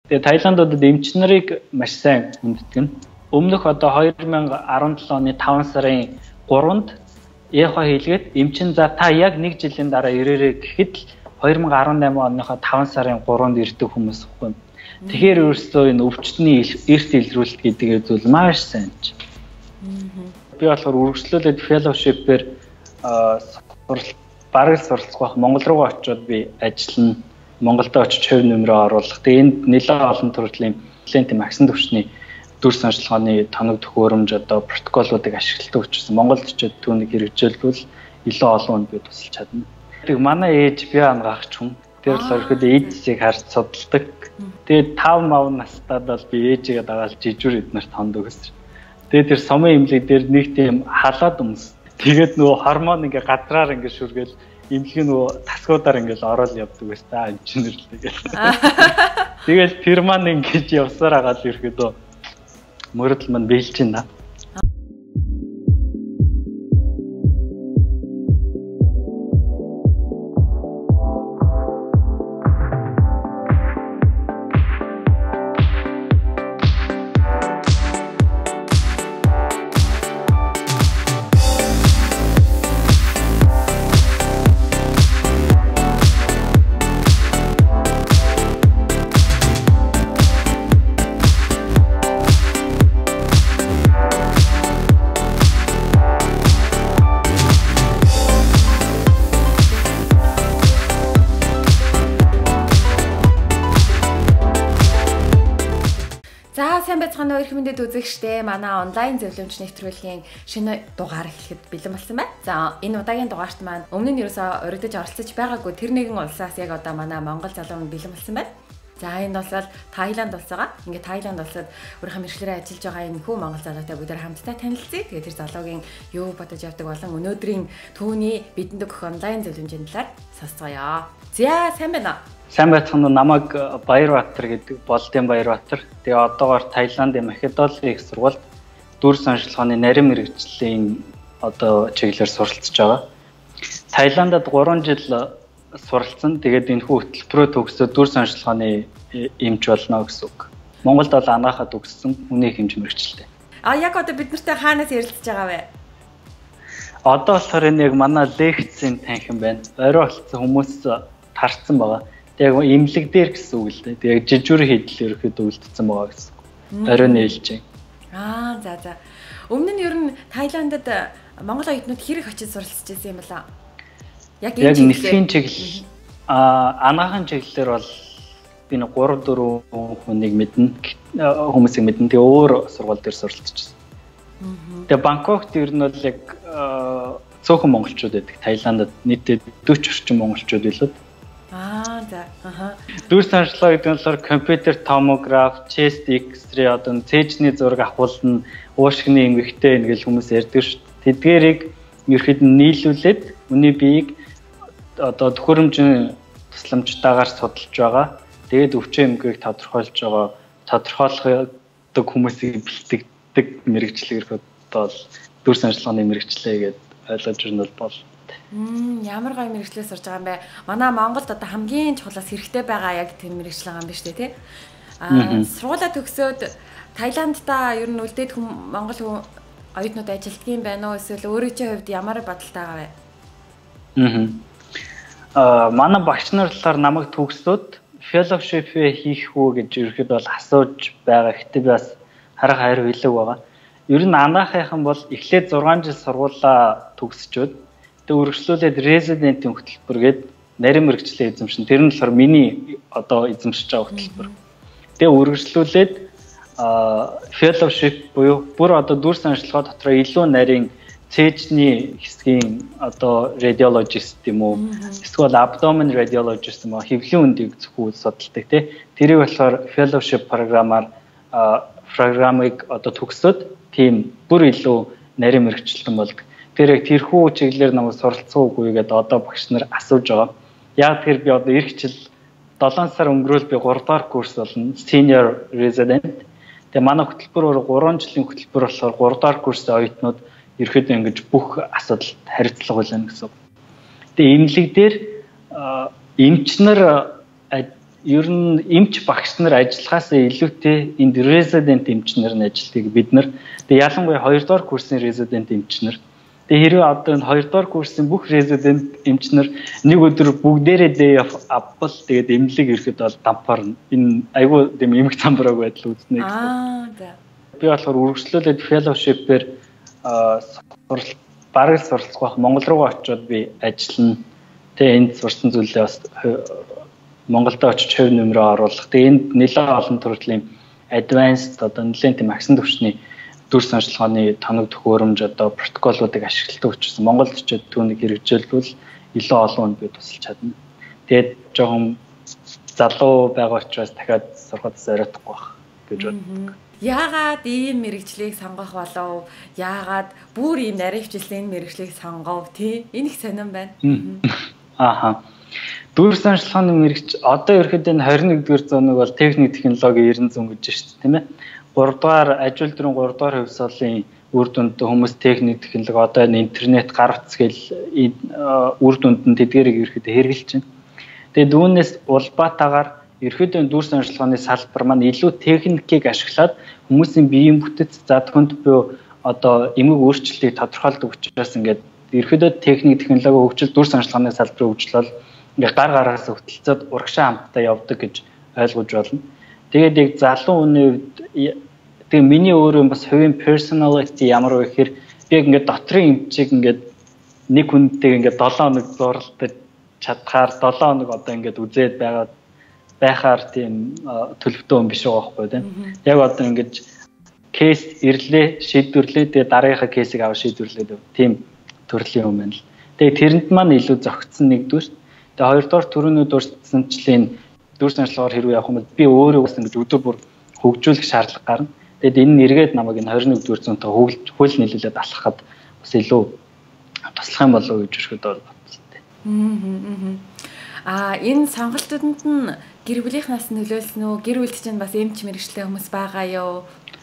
Тэгээ Таиландуудад эмч нарыг маш сайн хүнддэг. Өмнөх одоо 2017 оны 5 сарын 3-нд ЕХО хийлгээд эмчин за та яг 1 жилийн дараа ирээрэй гэхэд л 2018 оныхоо 5 сарын 3-нд ирдэг хүмүүс ихгүй. Тэгэхээр өөрөөсөө энэ өвчтний эрт илрүүлэлт гэдэг зүйл маш сайн ч. Би болохоор үргэлжлүүлээд fellowship-ээр бараг суралцах Монгол руу очиод би ажиллана. Монголд очиж хувь нэмрээ оруулах. Тэгээ энд нэлээд олон төрлийн клиентийн агсан төвчний дүр санчилгааны тоног төхөөрөмж одоо протоколуудыг ашигладаг учраас Монголд очиод түүнийг хэрэгжүүлбэл илүү олон хүнд би тусалж чадна. Тэгээ манай ээж би ангаахч хүн. Тэр л өөрөдөө ээжийг харж судалдаг. Тэгээ 5 мав настад бол би ээжигээ дагаалж жижүүр эднэрт хонд өгсөн. Тэгээ тэр сумын имлэг дээр нэг тийм халаад өмс. Тэгээд нөгөө гормон ингээ газраар ингээ шүргээл имлэг нөгөө тасгуудаар ингээ ороод явдаг байсан та инженерлээ. Тэгэл тэр маань ингээ явсаар агаад ирэхэд мөрөдл маань биелж байна. Эрх мэндэд үзэгчтэй манай онлайн зөвлөмж нэвтрүүлгийн шинэ дугаар эхлэхэд бэлэн болсон байна. За энэ удаагийн дугаарт маань өмнө нь ерөөсөө урагдж оролцож байгаагүй тэр нэгэн улсаас яг одоо манай Монгол залуу бэлэн болсон байна. За энэ бол Таиланд улс байгаа. Ингээд Таиланд улсад өөрийнхөө мэргэжлэрээ ажиллаж байгаа энэ хүү Монгол залуутай бүгдээр хамтдаа танилцъя. Тэгээд тэр залуугийн юу бодож явдаг болон өнөөдрийн түүний бидэнд өгөх онлайн зөвлөмжийн талаар сонсцгоё. За сайн байна уу? Сайн байцгаана уу намайг Баярбаатар гэдэг Болдын Баярбаатар. Тэгээ одоогоор Таиландын Македоны их сургуульд дүр санчилгааны нарийн мэргэжлийн одоо чиглэлээр суралцж байгаа. Таиландад 3 жил суралцсан. Тэгээд энэхүү хөтөлбөрөө төгсөөд дүр санчилгааны эмч болно гэсэн үг. Монголд бол анаахад төгссөн хүний хэмж мэргэжлээ. Яг одоо бид нартай хаанаас ярилцж байгаа вэ? Одоо болохоор энэ яг манай лекцийн танхим байна. Орой болсон хүмүүс тарцсан байгаа. Яг имлэг дээр гэсэн үг л дээ. Яг жижүүр хийдэл ерөөхдөө үлдсэн байгаа гэсэн. Орой нээлж. За. Өмнө нь ер нь Таиландд Монгол оюутнууд хэрэг очиж суралцж байсан юм байна. Яг энэ нэлхийн чиглэл анаахын чиглэлээр бол би 3-4 хүнийг мэднэ. Хүмүүсийг мэднэ. Тэгээ өөр сургууль дээр суралцчихсан. Тэгээ Бангкокт ер нь бол яг цөөхөн монголчууд байдаг. Таиландд нийтдээ 40 орчим монголчууд билүүд. Дүр санчилгаа гэдэг нь болохоор компьютер томограф, chest x-ray одоо цээжний зураг авахулна, уушгины эмгэгтэй ингээл хүмүүс ярьдаг шүү дээ. Тэдгээрийг ерхэд нийлүүлээд хүний биеийг одоо төхөөрөмжийн тусламжтайгаар судалж байгаа. Тэгээд өвчин эмгээг тодорхойлдог хүмүүсийг бэлтгэдэг мэргэжил ерхэд бол дүр санчилгааны мэргэжлээ гэдээ ойлгож ирнэ бол. Ямар гоё мэргэжлээ сурж байгаа юм бэ? Манай Монголд одоо хамгийн чухлаас хэрэгтэй байгаа яг тийм мэргэжил байгаа юм биш үү те? Сургуулаа төгсөөд Таиландта ер нь үлдээд Монгол оюутнууд ажилтдаг юм байна уу? Эсвэл өөрийнхөө хувьд ямар бодолтой байгаа вэ? Манай багш нар талаар намайг төгсөөд fellowship хийх үү гэж ерөөд бол асууж байгаа. Гэтэ би бас харах хариу хэлэг байгаа. Ер нь анаахийнхан бол эхлээд 6 жил сургуулаа төгсчөөд үргэлжлүүлээд резидентийн хөтөлбөр гээд нарийн мэргэжлийн эзэмшин. Тэр нь болохоор миний одоо эзэмшиж байгаа хөтөлбөр. Тэгээ үргэлжлүүлээд fellowship буюу бүр одоо дүр санчилгаа дотор илүү нарийн цээжний хэсгийн одоо radiologist юм уу? Эсвэл abdomen radiologist юм уу? Хэвлийн үндийг зөвхөн судалдаг тий. Тэрийг болохоор fellowship програмыг одоо төгсөөд тийм бүр илүү нарийн мэргэжлэн болдог. Тэр яг тэрхүү чиглэлээр намайг суралцаагүй гэдэг одоо багш нар асууж байгаа. Яг тэр би одоо эх жил 7 сар өнгөрөөл би 3 дахь курс болно. Senior resident. Тэгээ манай хөтөлбөр 3 жилийн хөтөлбөр болохоор 3 дахь курсын оюутнууд ерөөхдөө ингэж бүх асуудалд харилцах байлаа гэсэн. Тэгээ эмнэлэг дээр эмч нар ер нь эмч багш нар ажиллахаас илүүтэй энд resident эмч нар нь ажилладаг бид нар. Тэгээ ялангуяа 2 дугаар курсын resident эмч нар. Тэгээ хэрвээ одоо энэ 2 дугаар курсын бүх resident эмч нар нэг өдөр бүгдээрээ day off авбал тэгээд эмнэлэг ирэхэд бол дампаарна. Энэ айгүй тийм эмх цамбрааг байдал үүснэ гэсэн. Би болохоор үргэлжлүүлээд fellowship-ээр бараг суралцах Монгол руу очиод би ажиллана. Тэгээ энд сурсан зүйлээ бас Монголд очиж хувь нэмрээ оруулах. Тэгээ энд нэлээд олон төрлийн advanced одоо нэлээд тийм агсан түвшний дүр санчилгааны тоног төхөөрөмж одоо протоколуудыг ашигладаг учраас монголчууд түүнийг хэрэгжүүлбэл илүү олон хүнд би тусалж чадна. Тэгээд жоохон залуу байгаа учраас дахиад сурахад зориотгүй байх гэж боддог. Яагаад ийм мэрэгчлийг сонгох болов? Яагаад бүр ийм нарийн хвчлэлийн мэрэгчлийг сонгов тий? Энэ их сонирн байна. Ааха. Дүр санчилгааны мэрэгч одоо ерөөхдөө 21-р зууны бол техник технологи 90 зүүн гэж шүү дээ, тийм ээ. 3 дугаар аж үйлдвэрийн 3 дугаар хувьсгалын үр дүнд хүмүүс техник технологи одоо энэ интернет гар утасгээл үр дүнд нь тэдгэрийг ерөөхдөө хэрэгжилж байна. Тэгээд үүнээс улбаатаагаар ерөөхдөө дүр санчилгааны салбар маань илүү техникийг ашиглаад хүмүүсийн биеийн бүтэц задхунд буюу одоо эмгэг өөрчлөлтийг тодорхойлдог учраас ингээд ерөөхдөө техник технологи хөгжил дүр санчилгааны салбарын хөгжил ингээ гар гараас хөтөлцөд урагшаа хамтдаа явдаг гэж ойлгож байна. Тэгээд яг залуу хүний хувьд тэгээ миний өөрөө бас хувийн personality ямар вэ гэхээр би ингээ дотрын эмчийг ингээ нэг хүнтэйг ингээ 7 хоног зурлалтад чадхаар 7 хоног одоо ингээ үзээд байхаар тийм төлөвтэй хүн биш байгаа байхгүй тийм. Яг одоо ингээ кейс ирлээ, шийдвэрлээ тэгээ дараагийнхаа кейсийг аваад шийдвэрлээд тийм төрлийн юм байна л. Тэгээ тэрэнд маань илүү зөгцсөн нэгдүгээр. Тэгээ хоёрдугаар төрөний дүр санчлийн дүр санчилгаар хэрвээ явах юм бол би өөрөө бас ингэж өдөр бүр хөгжүүлэх шаардлага гарна. Тэгэд энэ нэргээд намайг энэ 21-р зуунтай хөл нийлүүлээд алхахад бас илүү туслах юм болов уу гэж өршөд бодсон. Энэ сонголтууданд нь гэр бүлийнхнаас нөлөөлсөн үү? Гэр бүлд чинь бас эмч мэрэгчлээ хүмүүс байгаа юу?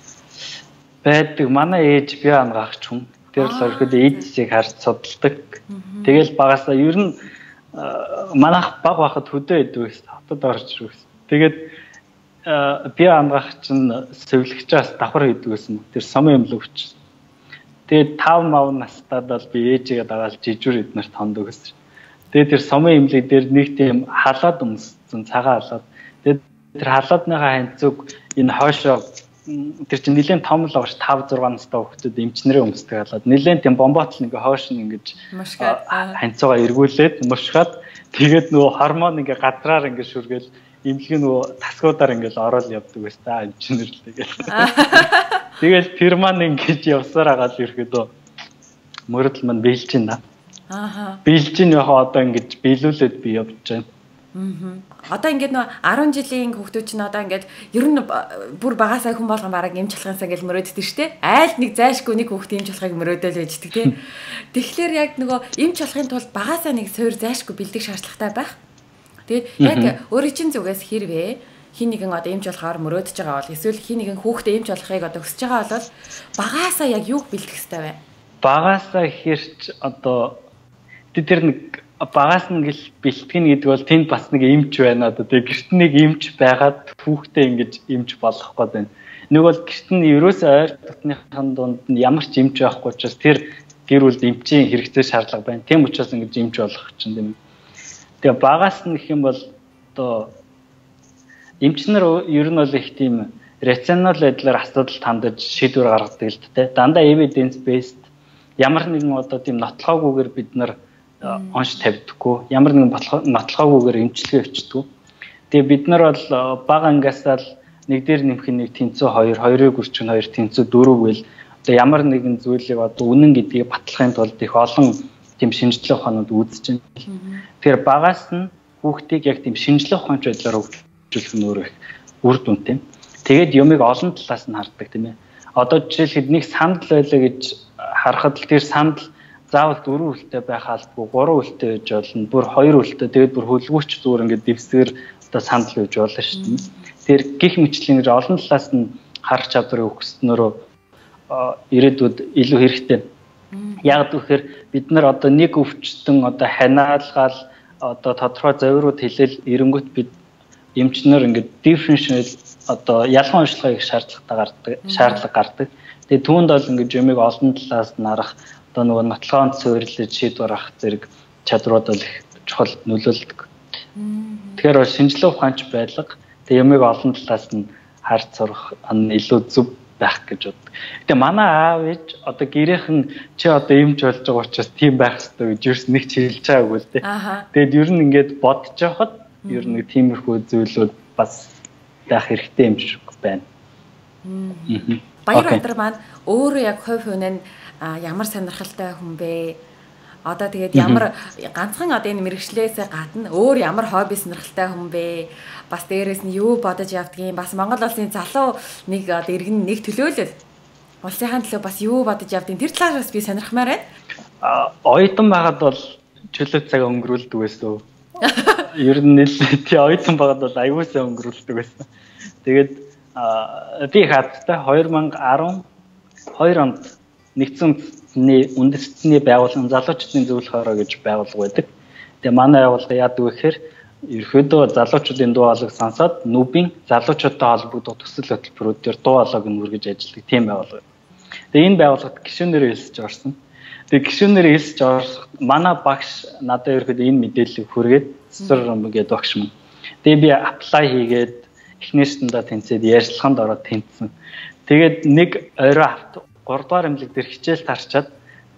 Байдаг. Манай ээж бие ангаагч хүн. Тэр л өрхөд ээжсийг харж судалдаг. Тэгэл багасаа ер нь манайх баг байхад хөдөө идэв гэсэн хотод орж ирвэс. Тэгээд би ангах чинь сэвлэгчээс давхар идэв гэсэн. Тэр сумын юм л өвч. Тэгээд 5 мав настад бол би ээжигээ дагаал жижүүр эднэрт хондоо гэсэн. Тэгээд тэр сумын имлэг дээр нэг тийм халаад өмссөн цагаан халаад. Тэгээд тэр халаадныхаа ханцуг энэ хоошоо тэр чинь нэлээд том л багш 5 6 настай хүүхдүүд эмчнэрээ өмсдөг халаад. Нэлээд тийм бомботл ингээ хоош нь ингэж ханцуугаа эргүүлээд мушгаад тэгээд нөгөө гормон ингээ гадраар ингээ шүргээл имлэг нөгөө тасгуудаар ингээл ороод явдаг байсан та эмчнэр л тэгээд. Тэгээд тэр маань ингэж явсаар агаал ирэхэд мөрөдл маань биелж байна. Биелж яхаа одоо ингэж биелүүлээд би явж байна. Одоо ингээд нөө 10 жилийн хүүхдүүд чинь одоо ингээд ер нь бүр багасаа хүн болгон бараг эмч болохынсаа гэж мөрөөддөг шүү дээ. Айл нэг зайшгүй нэг хүүхд эмч болохыг мөрөөдөөл байждаг тий. Тэгэхээр яг нөгөө эмч болохын тулд багасаа нэг суур зайшгүй бэлдэх шаардлагатай байх. Тэгээд яг өөрийн чинь зүгээс хэрвээ хин нэгэн одоо эмч болохоор мөрөөдөж байгаа бол эсвэл хин нэгэн хүүхдээ эмч болохыг одоо хүсэж байгаа бол багасаа яг юуг бэлдэх хэрэгтэй вэ? Багасаа хэрч одоо тэр нэг багаас нь гэл бэлтгэн гэдэг бол тэнд бас нэг эмч байна одоо тэг гэрт нэг эмч байгаад хүүхдээ ингэж эмч болох гээд байна. Нэг бол гэрт нь ерөөсөө ойр дотныхан дунд нь ямар ч эмч байхгүй учраас тэр гэр бүлд эмчийн хэрэгцээ шаардлага байна. Тийм учраас ингэж эмч болох чинь тийм. Тэгээ багаас нь гэх юм бол одоо эмч нар ер нь бол их тийм рационал байдлаар асуудал хандаж шийдвэр гаргадаг л дээ. Дандаа evidence based ямар нэгэн одоо тийм нотлохоогүйгээр бид нар онш тавьдаггүй. Ямар нэгэн нотлохоогүйгээр эмчилгээ өчтдөг. Тэгээ бид нар бол бага ангиасаа л нэг дээр нэмэх нэг тэнцүү 2, 2-ыг үрчин 2, тэнцүү 4 гээл одоо ямар нэгэн зүйлийг одоо үнэн гэдгийг батлахын тулд их олон тийм шинжлэх ухаанууд үүсэж байна. Тэгэхээр багаас нь хүүхдийг яг тийм шинжлэх ухаанч байдлаар хөгжүүлэх нь өөрөө үр дүнтэй. Тэгээд юмыг олон талаас нь хардаг тийм ээ. Одоо жишээлхэд нэг сандал байлаа гэж харахад л тэр сандал заавал 4 үлтэй байх албагүй 3 үлтэй байж болно. Бүр 2 үлтэй тэгээд бүр хөлгүүч зүгээр ингээд дэвсгэр одоо сандал байж болно шүү дээ. Тэр гих мэтлэгээр олон талаас нь харах чадварыг өгснөөрөө ирээдүйд илүү хэрэгтэй. Яг гэхээр бид нар одоо нэг өвчтөн одоо ханиалгаал одоо тодорхой завирууд хэлэл эренгүүт бид эмчнэр ингээд differential одоо ялган уншлагыг шаардлага гардаг. Тэгээ түүнд бол ингээд юмыг олон талаас нарах одоо нөгөө нотлохонд суурилж шийдвэр гаргах зэрэг чадрууд бол их чухал нөлөөлдөг. Тэгэхээр бол шинжилгээ ухаанч байлга тэгээ юмыг олон талаас нь харж сурах илүү зөв байх гэж боддог. Гэтэ манай аав ээж одоо гэрийнхэн чи одоо юмч болж байгаа учраас тийм байх хэрэгтэй гэж ерөөс нэг ч хэлж байгаагүй л дээ. Тэгээд ер нь ингээд бодож явахад ер нь тиймэрхүү зүйлүүд бас байх хэрэгтэй юм шиг байна. Баярбатар маань өөрөө яг хувь хүн нь ямар сонирхолтой хүн бэ? Одоо тэгээд ямар ганцхан одоо энэ мэрэгчлээс гадна өөр ямар хобби сонирхолтой хүн бэ? Бас дээрээс нь юу бодож явдгийг бас Монгол улсын залуу нэг одоо иргэн нэг төлөөлөл улсынхаа төлөө бас юу бодож явдгийг тэр талаас би сонирхмаар байна. Оюутан байгаад бол чөлөө цаг өнгөрүүлдэг байсан. Ер нь тий оюутан байгаад бол аюулсаа өнгөрүүлдэг байсан. Тэгээд би хаттай 2012 онд нэгдсэн үндэсний байгууллага залуучуудын зөвлөх хороо гэж байгуулга байдаг. Тэгээ манай байгууллага яадаг вэ гэхээр ерөөдөө залуучуудын дуу хоолойг сонсоод нүбийн залуучуудтай холбогдох төсөл хөтөлбөрүүдээр дуу хоолойг нь үргэж ажилладаг тийм байгууллага. Тэгээ энэ байгууллагад гишүүнээрээ хэлсэж орсон. Тэгээ гишүүнээрээ хэлсэж орсох манай багш надад ерөөдөө энэ мэдээллийг хүргээд цэцэр гэдэг багш мөн. Тэгээ би аплай хийгээд эхнээсэндээ тэнцээд ярьцлаганд ороод тэнцсэн. Тэгээд нэг орой 3 дугаар эмнэлэг дээр хичээл тарчаад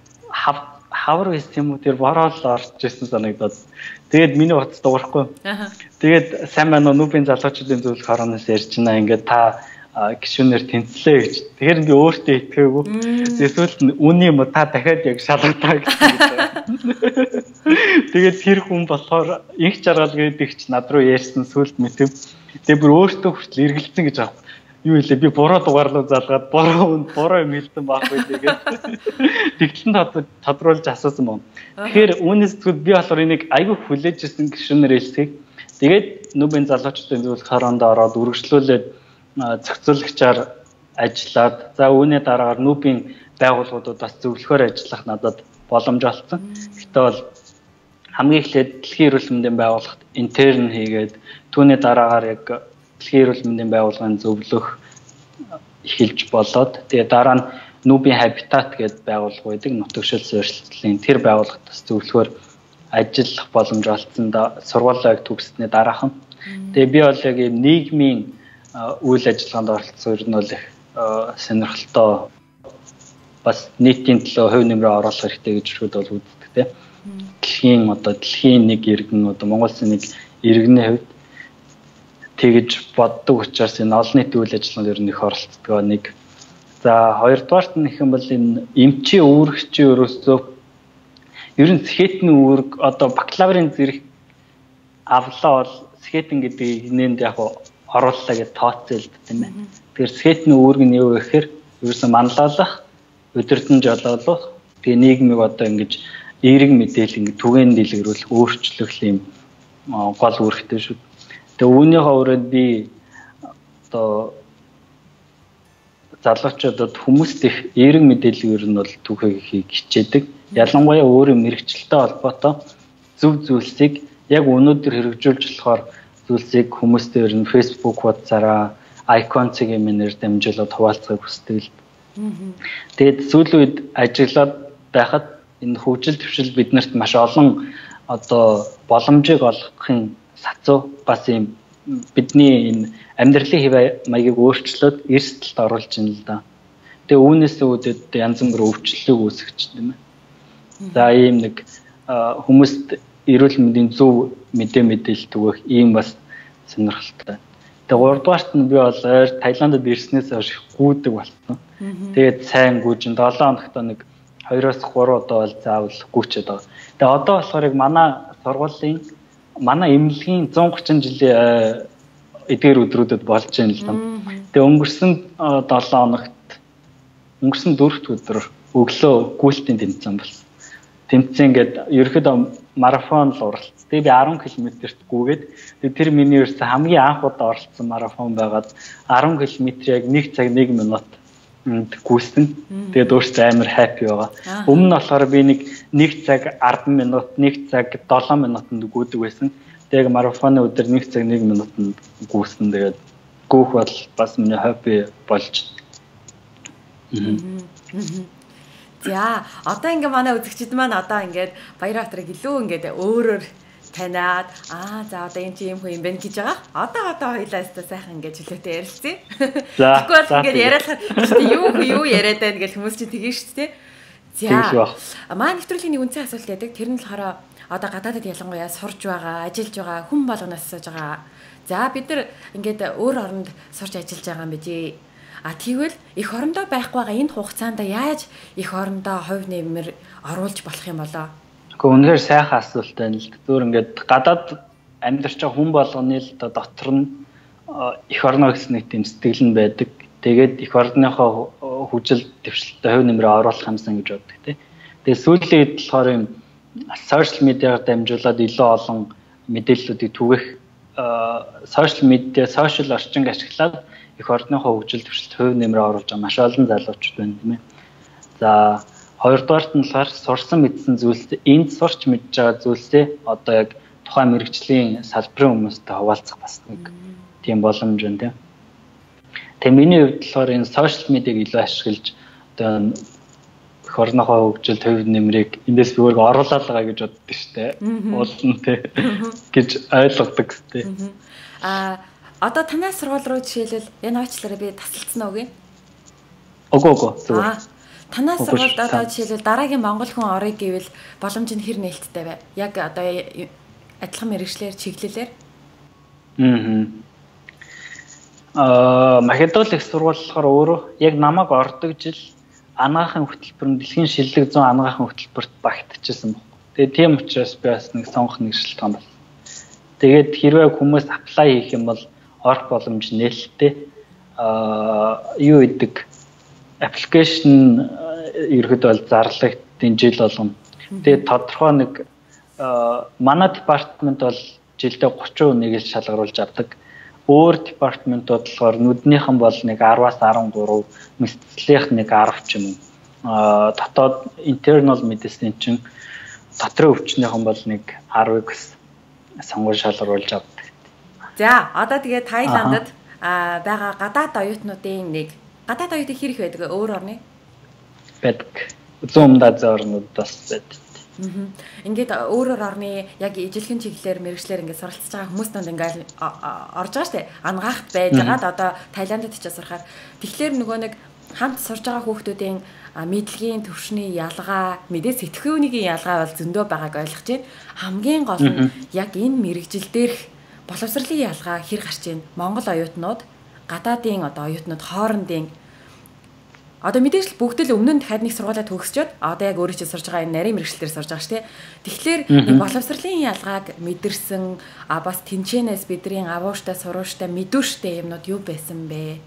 хавар байсан юм уу тэр бороо л орж ирсэн санагдаад. Тэгээд миний утас дуурахгүй. Тэгээд сайн байна уу нүбийн залуучуудын зөвлөх хорооноос ярьж байна. Ингээд та гишүүнээр тэнцлээ гэж. Тэгэхээр би өөртөө итгээгүй. Эсвэл үний юм та дахиад яг шалгатаа гэсэн. Тэгээд тэр хүн болохоор их жаргал гэдэг ч над руу ярьсан сүлд мэтэв. Тэгээд бүр өөртөө хүртэл эргэлзсэн гэж аахгүй. Юу хэлээ би буруу дугаарлуу залгаад буруу юм хэлсэн байхгүй тэгээд тэгтлэн тодруулж асуусан байна. Тэгэхээр үүнээс зүг би болохоор энийг айгүй хүлээж ирсэн гишүүнээр хэлсгийг тэгээд нүбийн залуучуудын зөвлөх хороонд ороод үргэлжлүүлээд зохицуулагчаар ажиллаад за үүний дараагаар нүбийн байгууллагуудад бас зөвлөхөөр ажиллах надад боломж олсон. Гэтэ бол хамгийн эхлээд дэлхийн эрүүл мэндийн байгууллагт интерн хийгээд түүний дараагаар яг дэлхийн эрүүл мэндийн байгууллагын зөвлөх эхэлж болоод тэгээ дараа нь Нүбийн Habitat гэдэг байгууллага байдаг нутагшил суурьшилтлын тэр байгууллагт бас зөвлөхөөр ажиллах боломж олцсон да сургуулиаг төгссөний дараахан. Тэгээ би бол яг ийм нийгмийн үйл ажиллагаанд оролцсон ер нь бол их сонирхолтой бас нийтийн төлөө хувь нэмрээ оруулах хэрэгтэй гэж шүүд бол үздэг те. Дэлхийн нэг иргэн одоо Монгол Улсын нэг иргэний хувьд тэгж боддог учраас энэ олон нийтийн үйл ажиллагаанд ер нь их оролцдог нэг. За хоёрдугаарт нь их юм бол энэ эмчийн үүрэгчийн өрөөсөө ер нь сэхэтний үүрэг одоо бакалаврын зэрэг авлаа бол сэхэтэн гэдэг нээнд яг орууллаа гэж тооцоолд тийм ээ. Тэгэхээр сэхэтний үүрэг нь юу вэ гэхээр ерөөсөө манлайлах, өдөртөн жолоолох, тэгээ нийгмийг одоо ингэж эерэг мэдээлэл ингэ түгээн дэлгэрүүлэх, өөрчлөх юм гол үүрэгтэй шүү. Тэгээ үүнийхээ өрөөнд би одоо залуучуудад хүмүүст их эерэг мэдээлэл ер нь бол түгэхийг хичээдэг. Ялангуяа өөрийн мэрэгчлэлтэй холбоотой зөв зүйлсийг яг өнөөдөр хэрэгжүүлж болохоор зүйлсийг хүмүүстэй ер нь Facebook хуудасаараа icon-цыг юмнээр дамжуулаад хуваалцахыг хүсдэг л. Тэгээд сүүлийн үед ажиллаад байхад энэ хөгжил төвшил биднэрт маш олон одоо боломжийг олгохын сацуу бас юм бидний энэ амьдралын хэв маягийг өөрчлөөд эрсдэлд оруулж байна л да. Тэгээ үүнээс үүдээд янз бүр өвчлөлийг үүсгэж тийм ээ. За ийм нэг хүмүүст эрүүл мэндийн зөв мэдээлэл түгэх ийм бас сонирхолтой. Тэгээ гуравдугаарт нь би бол Таиландд ирснээс хойш гүйдэг болсон. Тэгээд сайн гүйжин 7 хоногт нэг 2-3 удаа бол заавал гүйчээд байгаа. Тэгээ одоо болохоор яг манай эмнэлгийн 130 жилийн эдгээр өдрүүдэд болж байна л да. Тэгээ өнгөрсөн 7 хоногт өнгөрсөн 4 өдөр өглөө гүйлтийн тэмцээн болсон. Тэмцээн гээд ерөөхдөө марафон л оролцсон. Тэгээ би 10 км-т гүйгээд тэр миний ерөөсөө хамгийн анх удаа оролцсон марафон байгаад 10 км яг 1 цаг 1 минут гүйсэн. Тэгээд өөртөө амар happy байгаа. Өмнө нь болохоор би нэг цаг 10 минут, 1 цаг 7 минутанд гүйдэг байсан. тэг марафоны өдөр 1 цаг 1 минутанд гүйсэн. Тэгээд гүүх бол бас миний хобби болж. За одоо ингээ манай үзэгчид маань одоо ингээд Баярбаатарыг илүү ингээд өөрөөр таниад за одоо энэ чи юм хүн юм байна гэж байгаа. Одоо хоёлаастаа сайхан ингээд чөлөөтэй ярилцъя. Тэгэхгүй бол ингээд яриалахад юу яриад байна гэж хүмүүс чинь тэгэн шүү дээ. За манай нэвтрүүлгийн нэг үнцэн асуулт яадаг. Тэр нь болохоор одоо гадаадд ялангуяа сурж байгаа, ажиллаж байгаа хүн болгоноос асууж байгаа. За бид нар ингээд өөр оронд сурч ажиллаж байгаа юм бижээ. Тэгвэл эх орондоо байхгүй байгаа энэ хугацаанд яаж эх орондоо хувь нэмэр оруулж болох юм болоо? Гэхдээ үнэхээр сайхан асуулт байна л. Зүгээр ингээд гадаад амьдарч байгаа хүн болгоны л дотор нь эх орноо гэсэн нэг тийм сэтгэл нь байдаг. Тэгээд эх орныхоо хүчил дэвшилттэй хувь нэмрээ оруулах юмсан гэж боддог тийм. Тэгээд сүүлийн үед болохоор юм сошиал медиагаар дамжуулаад илүү олон мэдээллүүдийг түгэх сошиал медиа, сошиал орчинг ашиглаад эх орныхоо хөгжил дэвшилт хувь нэмрээ оруулж байгаа маш олон залуучууд байна тийм ээ. За хоёрдугаарт нь болохоор сурсан мэдсэн зүйлсээ энд сурч мэдж байгаа зүйлсээ одоо яг тухайн мэрэгжлийн салбарын хүмүүстэй хуваалцах бас нэг тийм боломж байна тийм. Тэгээ миний хувьд болохоор энэ сошиал медиаг илүү ашиглаж одоо эх орныхоо хөгжилд хувь нэмрийг эндээс би өөрөө оруулаад байгаа гэж боддог шүү дээ. Уулна тийм гэж ойлгодог тийм. Одоо танаас сургууль руу жишээлбэл энэ уучлаарай би тасалцсан уу гээ? Үгүй зүгээр. Танаас сургуульд одоо жишээлбэл дараагийн монгол хүн орё гэвэл боломж нь хэр нээлттэй вэ? Яг одоо адилхан мэргэжлэр чиглэлээр? Македоны их сургууль болохоор өөрөө яг намайг ордог жил анагаахын хөтөлбөр дэлхийн шилдэг 100 анагаахын хөтөлбөрт багтчихсан байна. Тэгээ тийм учраас би бас нэг сонгох нэг шилдэг юм байна. Тэгээд хэрвээ хүмүүс apply хийх юм бол орох боломж нээлттэй. Юу гэдэг application ерөөд бол зарлагдсан жил болгоно. Тэгээд тодорхой нэг манай департамент бол жилдээ 30% нэг л шалгаруулж авдаг. Өөр департаментууд болохоор нүднийхэн бол нэг 10-аас 13, мэдслийнх нэг 10 ч юм уу. Дотоод internal medicine чинь дотрын өвчнийхэн бол нэг 10-ыг сонгуул шалгаруулж авдаг. За одоо тэгээ Таиландд байгаа гадаад оюутнуудын нэг гадаад оюутны хэр их байдаг өөр орны? Байдаг. Зүүн Азийн орнууд бас байдаг. Ингээд өөрөөр орны яг ижилхэн чиглэлээр мэргэжлэр ингээд суралцж байгаа хүмүүс донд ингээд орж байгаа штэ. Ангаахт байж байгаад одоо Таиландд ч сурахаар тэгэхээр нөгөө нэг хамт сурж байгаа хүүхдүүдийн мэдлэгийн төвшний ялгаа, мэдээ сэтгхүүнийгийн ялгаа бол зөндөө байгааг ойлгож байна. Хамгийн гол нь яг энэ мэргэжил дээрх боловсролын ялгаа хэр гарч байна? Монгол оюутнууд, гадаадын одоо оюутнууд хоорондын одоо мэдээж л бүгд л өмнө нь дахиад нэг сургуулаа төгсчөөд одоо яг өөрөө чинь сурж байгаа энэ нарийн мэргэжлээр сурж байгаа шүү дээ. Тэгэхээр нэг боловсролын ялгааг мэдэрсэн бас тэнчэнээс бидний авууштай сурууштай мэдүүштэй юмнууд юу байсан бэ?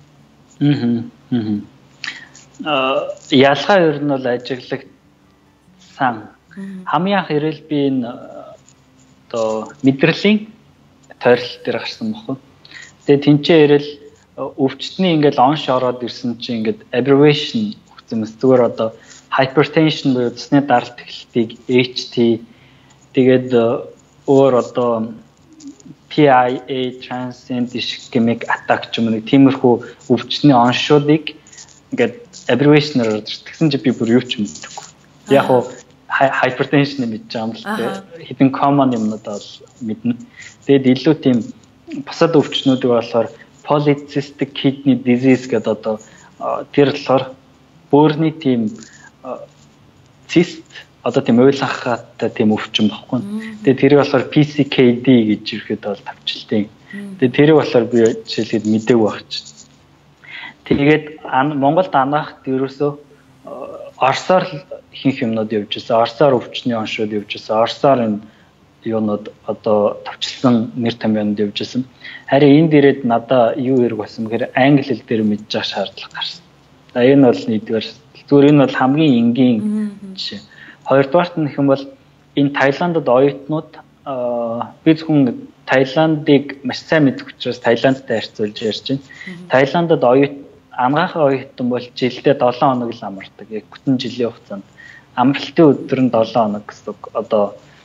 Ялгаа ер нь бол ажиглагсан. Хамгийн анх ирэл би энэ одоо мэдрэлийн тойрол дээр гарсан баггүй. Тэгээ тэнцээ ирэл өвчтний ингээд онш ороод ирсэн чинь ингээд abbreviation өгсөн мэс зүгээр одоо hypertension буюу цусны даралт эхлэлтийг HT тэгээд өөр одоо TIA transient ischemic attack ч юм уу нэг тиймэрхүү өвчтний оншуудыг ингээд abbreviation-аар тэгсэн чи би бүр юу ч мэддэггүй. Яг уу hypertension мэдж байгаа юм л дээ. Хэдэн common юмнууд бол мэднэ. Тэгээд илүү тийм бусад өвчнүүдийг болохоор polycystic kidney disease гэдэг одоо тэр болохоор бөөрийн тийм cyst одоо тийм уйлахтай тийм өвчин баггүй. Тэгээд тэрийг болохоор PCKD гэж ирэхэд бол тавчилтын. Тэгээд тэрийг болохоор би жишээлбэл мэдээгүй багч. Тэгээд Монголд анаахт ерөөсөө Оросоор ихэнх юмнууд явж байсан. Оросоор өвчний оншууд явж байсан. Оросоор энэ юунууд одоо тавчилсан нэр томьёонууд явж байсан. Харин энд ирээд надаа юу хэрэг болсон гэхээр англи хэл дээр мэдж авах шаардлага гарсан. За энэ бол нэгдүгээр зүгээр энэ бол хамгийн энгийн жишээ. Хоёрдугаарт нь гэх юм бол энэ Таиландд оюутнууд би зөвхөн Таиландыг маш сайн мэдэх учраас Таиландтай харьцуулж ярьж байна. Таиландд анагаахын оюутан бол жилдээ 7 хоног л амардаг. Яг бүтэн жилийн хугацаанд амралтын өдөр нь 7 хоног гэсэн одоо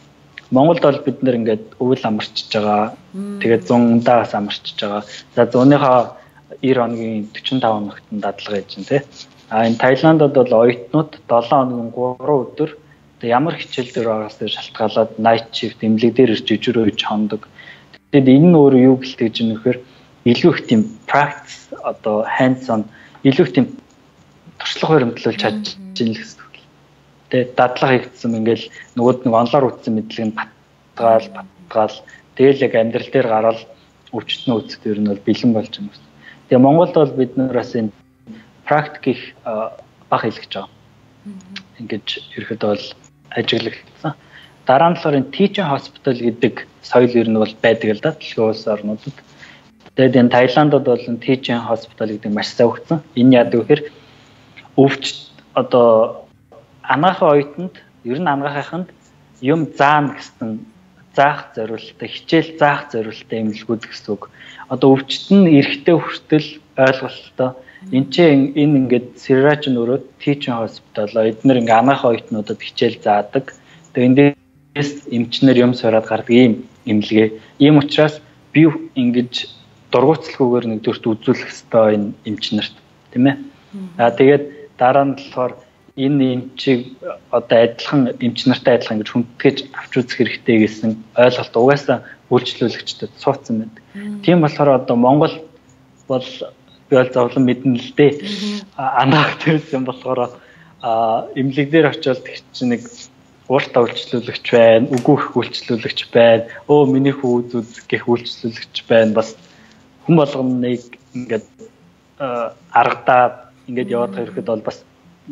Монголд бол бид нэр ингээд өвөл амарчж байгаа. Тэгээд 100-аас амарчж байгаа. За 100-ныхоо 90 хоногийн 45 хоногт дадлага хийж байна тий. Энэ Таиландд бол оюутнууд 7 хоногийн 3 өдөр ямар хичээл дээр байгаас дээр шалтгаалаад night shift эмнэлэг дээр ирж ижирөө хийж хондог. Тэгээд энэ нь өөрөө юу гэлтэж юм нөхөр илүү их тийм practice одоо hands on илүү их тийм туршлага баримтлуулж чадж ийн л гэсэн үг. Тэгээд дадлага хийгдсэн ингээл нөгөөд нэг онлоор үтсэн мэдлэг нь батгаал тэгэл яг амьдрал дээр гараад өвчтнөө үзэх дээр нь бол бэлэн болж байгаа юм. Тэгээ Монголд бол бид нараас энэ практик их баг хэлгэж байгаа. Ингээд ерөөхдөө бол ажиглагдсан. Дараа нь болохоор энэ teaching hospital гэдэг соёл ер нь бол байдаг л да дэлхийн улс орнуудад. Тэгээд энэ Таиландд бол энэ teaching hospital гэдэг маш сайн өгсөн. Энэ яадаг вэ гэхээр өвч одоо анагаахын оюутанд ер нь анагаахынд юм заана гэсэн заах зориулалтаа хичээл заах зориулалтаа эмнэлгүүд гэсэн үг. Одоо өвчт нь эрэхтэй хүртэл ойлголттой энэ ингээд Сирач нөрөө teaching hospital эдгээр ингээ анагаахын оюутнуудад хичээл заадаг. Тэгээд эндээс эмчнэр юм сороод гардаг ийм эмнэлгээ. Ийм учраас би ингэж дургуутsalгүйгээр нэгдүгürt үзүүлэх ёстой энэ эмчнэрт тийм ээ. Тэгээд дараа нь болохоор энэ эмчийг одоо адилхан эмчнэртэй адилхан гэж хүндтгэж авч үзэх хэрэгтэй гэсэн ойлголт угаасаа үйлчлүүлэгчдэд суудсан байдаг. Тийм болохоор одоо Монгол бол би бол зовлон мэднэ л дээ. Анаах төрсэн болохоор эмнэлэг дээр очиод чинь нэг ууртаа үйлчлүүлэгч байна, үгүйх үйлчлүүлэгч байна, миний хүү үз гэх үйлчлүүлэгч байна. Бас хүн болгоныг ингээд аргадаа ингээд яваад ирэхэд бол бас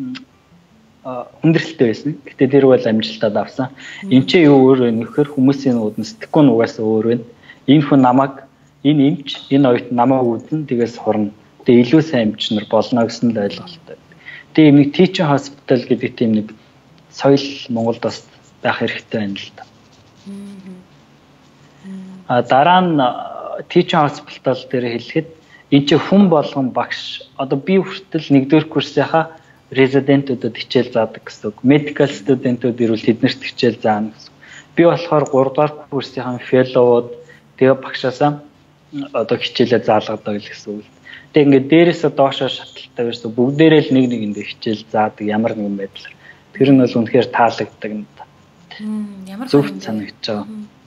хүндрэлтэй байсан. Гэтэ тэр бол амжилтад авсан. Энд чи юу өөр вэ нөхөр хүмүүсийн үүдэн сэтгэхгүй нугаас өөр байна. Энэ хүн намайг энэ эмч энэ оюут намайг үүдэн тэгээс хурна. Тэгээ илүү сайн эмчнэр болно гэсэн л ойлголттой. Тэгээ юм нэг teaching hospital гэдэг тийм нэг соёл Монголд бас байх хэрэгтэй байна л да. Дараа нь teaching hospital дээр хэлэхэд энэ чи хүн болгон багш одоо би хүртэл 1-р курсынхаа резидентуудад хичээл заадаг гэсэн үг. Medical студентууд ирвэл тэднэрт хичээл заана гэсэн. Би болохоор 3-р курсынхаа fellow-ууд тэгээ багшаасаа одоо хичээлээ заалгадаг гэсэн үг. Тэгээ ингээд дээрээсээ доошоо шаталтай байсан бүгдээрээ л нэг нэгэндээ хичээл заадаг ямар нэгэн байдлаар. Тэр нь бол үнэхээр таалагддаг юм да. Ямар зөв санагдаж байгаа.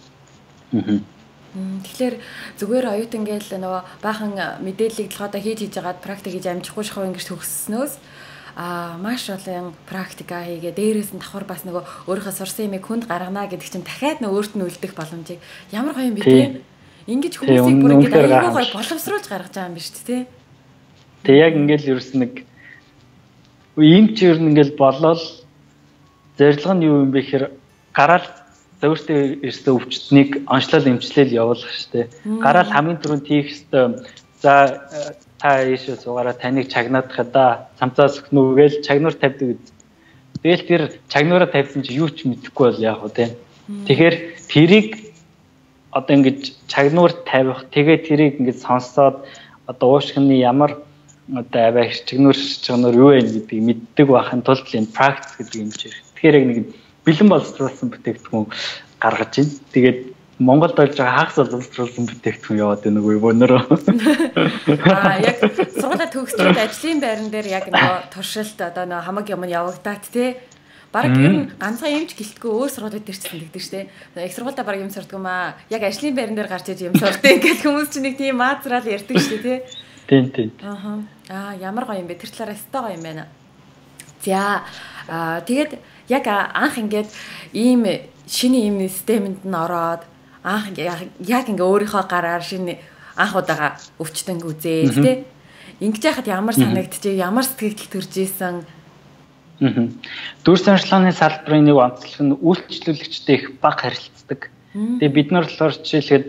Тэгэхээр зүгээр оюутан гээл нөгөө баахан мэдээллийг толгойдоо хийж жагаад практик хийж амжихгүй шахав ингэж төгсснөөс маш олон практика хийгээ дээрээс нь давхар бас нөгөө өөрийнхөө сурсан юмыг хүнд гаргана гэдэг чинь дахиад нөгөө өөрт нь үлдэх боломжийг ямар гоё юм бэ те. Ингэж хүмүүсийг бүр ингэж аюулгүй гоё боловсруулж гаргаж байгаа юм биш үү те. Тэг яг ингээл ерөөс нэг ийм ч ер нь ингээл болол зорилго нь юу юм бэ гэхээр гараал зөвхөн эрсдээ өвчтнийг онцлол эмчлэл явуулах штэ. Гараал хамгийн түрүүнд хийх ёстой за та ийшээ суугаараа таныг чагнаадах да цамцаас өгнөгээл чагнуур тавьдаг. Тэгэл тэр чагнуураа тавьсан чи юу ч мэдэхгүй бол яах вэ те. Тэгэхээр тэрийг одоо ингэж чагнуур тавих тэгээ тэрийг ингэж сонсоод одоо уушгины ямар одоо аваа чагнуур юу вэ гэдгийг мэддэг байхын тулд энэ practice гэдэг юм чи. Тэгэхээр яг нэг бэлэн боловсруулсан бүтээгдэхүүн гаргаж байна. Тэгээд Монголд болж байгаа хагас боловсруулсан бүтээгдэхүүн яваад байна уу өнөрөө. Яг сургуулаа төгсчөөд ажлын байран дээр яг нөгөө туршилт одоо нөгөө хамаг юм явагдаад тий. Бараг ер нь ганцхан юмч гэлтгүй өөр сургуулиуд дээр ч тэгдэг штэ. Их сургуультай бараг юм сурдаг юм аа. Яг ажлын байран дээр гарч иж юм сурдаг ингээд хүмүүс чинь нэг тийм маазраал ярьдаг штэ тий. Тийм. Ямар гоё юм бэ? Тэр талаараа өстой гоё юм байна. За тэгээд яг анх ингээд ийм шинэ ийм системэнд нь ороод анх яг ингээ өөрийнхөө гараар шинэ анх удаага өвчтөн үзээ тий. Ингэж яхад ямар санагдчихэ, ямар сэтгэл төрж исэн. Дүр саншлааны салбарын нэг онцлог нь үйлчлүүлэгчтэй их бага харилцдаг. Тэгээ бид нар болохоор жишээлхэд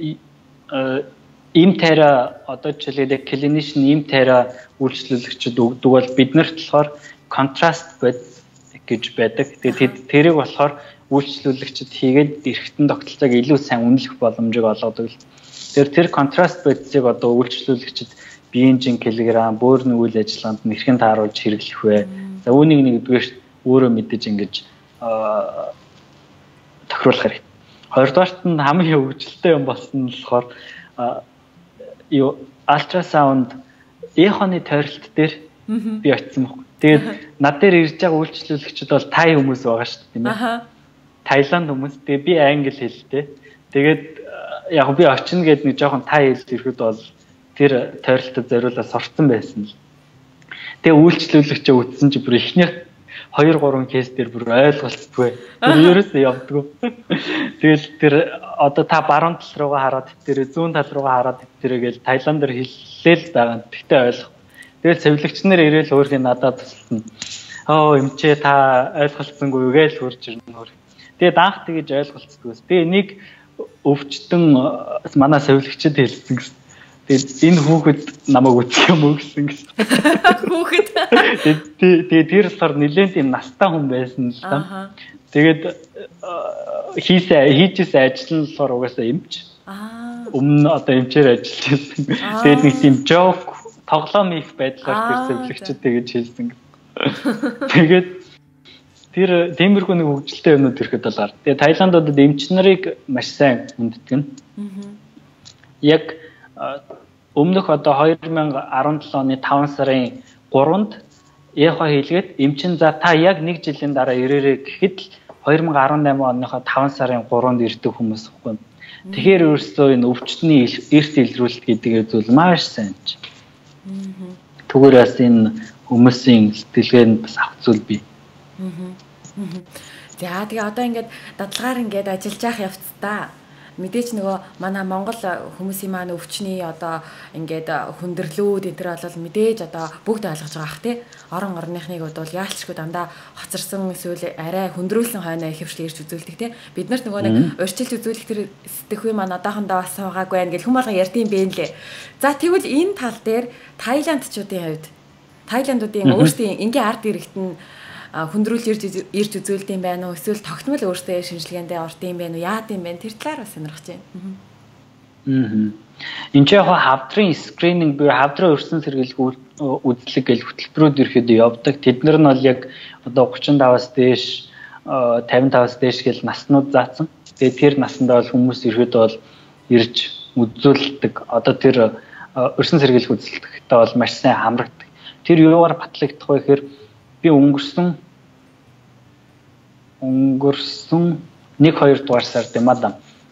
им тара одоо жишээлээд клинишн им тара үйлчлүүлэгчд өгдөг бол бид нарт болохоор контраст бод гэж байдаг. Тэгээд тэрийг болохоор үйлчлүүлэгчд хийгээд эргэтэн тогтолцоог илүү сайн үнэлэх боломжийг олгодог. Тэр контраст бодисыг одоо үйлчлүүлэгчд биеийн килограмм, бөөрийн үйл ажиллагаанд нь хэрхэн тааруулж хэрэглэх вэ? За үүнийг нэгдүгээр өөрөө мэдээж ингэж тохируулах хэрэгтэй. Хоёрдугаарт нь хамгийн хөгжилтэй юм болсон нь болохоор ультрасаунд эхоны тойролт дээр би очсон байхгүй. Тэгээд над дээр ирж байгаа үйлчлүүлэгчид бол тай хүмүүс байгаа шүү дээ, тийм ээ. Таиланд хүмүүс. Тэгээд би англи хэлтэй. Тэгээд яг би очино гэдэг нэг жоохон тай хэл ирэхэд бол тэр тойролтод зориулаад сурцсан байсан л. Тэгээ үйлчлүүлэгчээ үтсэн чи бүр ихнийх 2-3 кейс дээр бүр ойлголцгүй. Тэр ерөөсөө явдггүй. Тэгэл тэр одоо та баруун тал руугаа хараад тэр зүүн тал руугаа хараад тэргээл Таиландэр хэллээл байгаа. Тэгтээ ойлгох. Тэгэл цэвэрлэгч нар ирээл өөрхийн надад тусална. Эмчээ та ойлголцсонгүй гээл хурж ирнэ. Тэгээд анх тэгэж ойлголцдгүйс. Би энийг өвчтөн манай цэвэрлэгчэд хэлсэн гэсэн. Тэгээд энэ хүүхэд намайг үтсэх юм уу гэсэн. Хүүхэд. Тэгээд тэр болохоор нэлээд тийм настай хүн байсан л да. Тэгээд хийжсэн ажил нь болохоор угаасаа эмч. Өмнө одоо эмчээр ажиллаж байсан. Тэгээд нэг тийм жок тоглоом их байдлаар тэр цэвэрлэгчэд тэгэж хэлсэн. Тэгээд тэр тиймэрхүү нэг хөгжилтэй юмнууд ирэхэд бол тэгээд Таиландд эмч нарыг маш сайн хүнддэг нь. Яг өмнөх одоо 2017 оны 5 сарын 3-нд эхо хэлгээд эмчин за та яг 1 жилийн дараа ирээрээ гэхэд 2018 оныхоо 5 сарын 3-нд ирдэг хүмүүс байхгүй. Тэгэхээр өөрөөсөө энэ өвчтний эрс илрүүлэлт гэдэг зүйл маш сайн ч. Түгээр бас энэ хүмүүсийн сэтгэлгээнд бас авах зүйл бий. За тэгээ одоо ингээд дадлагаар ингээд ажиллаж явах явцдаа мэдээч нөгөө манай Монгол хүмүүсийн маань өвчний одоо ингээд хүндрэлүүд энэ төр бол мэдээж одоо бүгд ойлгож байгаа ах тий. Орон орныхныг бол яалчгүй дандаа хоцорсон эсвэл арай хүндрүүлсэн хойно ихэвчлэн ирж үзүүлдэг тий. Бид нарт нөгөө нэг урьдчилж үзүүлэх тэр сэтгэхүй маань одоохондоо бас байгаагүй байх гэл хүмүүс алга ярьдсан бэ лээ. За тэгвэл энэ тал дээр Таиландчуудын хувьд Таиландуудын өөрсдийн энгийн ард иргэд нь хүндрүүл ирж үзүүлдэг юм байна уу? Эсвэл тогтмол өөртөө шинжилгээндээ ордог юм байна уу? Яад юм бэ? Тэр талаар бас сонирхож байна. Энд яг хавдрын скрининг буюу хавдрын өрсөн сэргийлэх үзлэг гэл хөтөлбөрүүд ирэхэд явдаг. Тэд нар нь бол яг одоо 35-аас дээш 55-аас дээш гэл наснууд заасан. Тэгээд тэр насндаа бол хүмүүс ирэхэд бол ирж үзүүлдэг. Одоо тэр өрсөн сэргийлэх үзлэгтэй бол маш сайн хамрагддаг. Тэр юугаар батлагдах вэ гэхээр би өнгөрсөн 1-2 дугаар сард мадам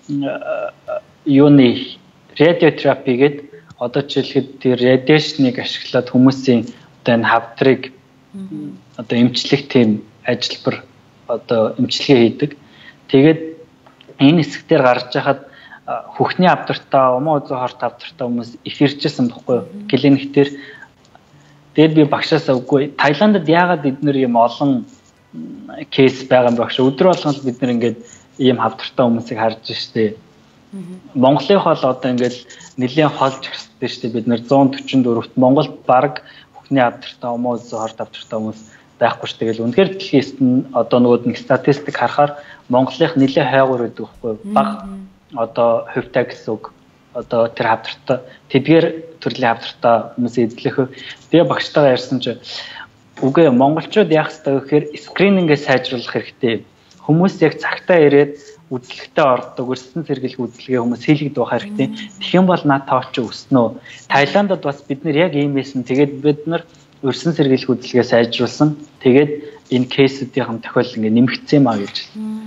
юуны радиотерапи гээд одоо жишээлхэд тэр радиашныг ашиглаад хүмүүсийн одоо энэ хавдрыг одоо эмчлэх тийм ажилбар одоо эмчилгээ хийдэг. Тэгээд энэ хэсгээр гарч байхад хөхний хавдартай, умаа үзүү хорт хавдартай хүмүүс их иржсэн баггүй клиниктэр. Тэгээд би багшаасаа үгүй Таиландд яагаад эдгээр юм олон кейс байгаа юм багш. Өдөр болгон бид нар ингээд ийм хавдартай хүмүүсийг харж штэ. Монголын хол одоо ингээд нэлийн холж ирсэн штэ. Бид нар 144-т Монголд баг хөхний хавдартай, умаа үзүү хорт хавдартай хүмүүс байхгүй ш. Тэгэл үнэхээр дэлхийд нь одоо нөгөө нэг статистик харахаар Монголынх нэлээд хайгуур гэдэг байхгүй баг одоо хувьтай гэсэн үг. Одоо тэр хавдартай тэдгээр төрлийн хавдартай хүмүүс эзлэх. Тэгээ багштайгаа ярьсан чи үгүй монголчууд яах ёстой гэхээр скринингээ сайжруулах хэрэгтэй. Хүмүүс яг цагтаа ирээд үзлэгтээ ордог, өрсөн сэргийлэх үзлэгээ хүмүүс хийлгэж байх хэрэгтэй. Тэгэх юм бол наад тооч өснө. Таиландд бас бид нар яг ийм байсан. Тэгээд бид нар өрсөн сэргийлэх үзлэгээ сайжруулсан. Тэгээд энэ кейсүүдийн тохиол ингээ нэмэгдсэн юм а гэж.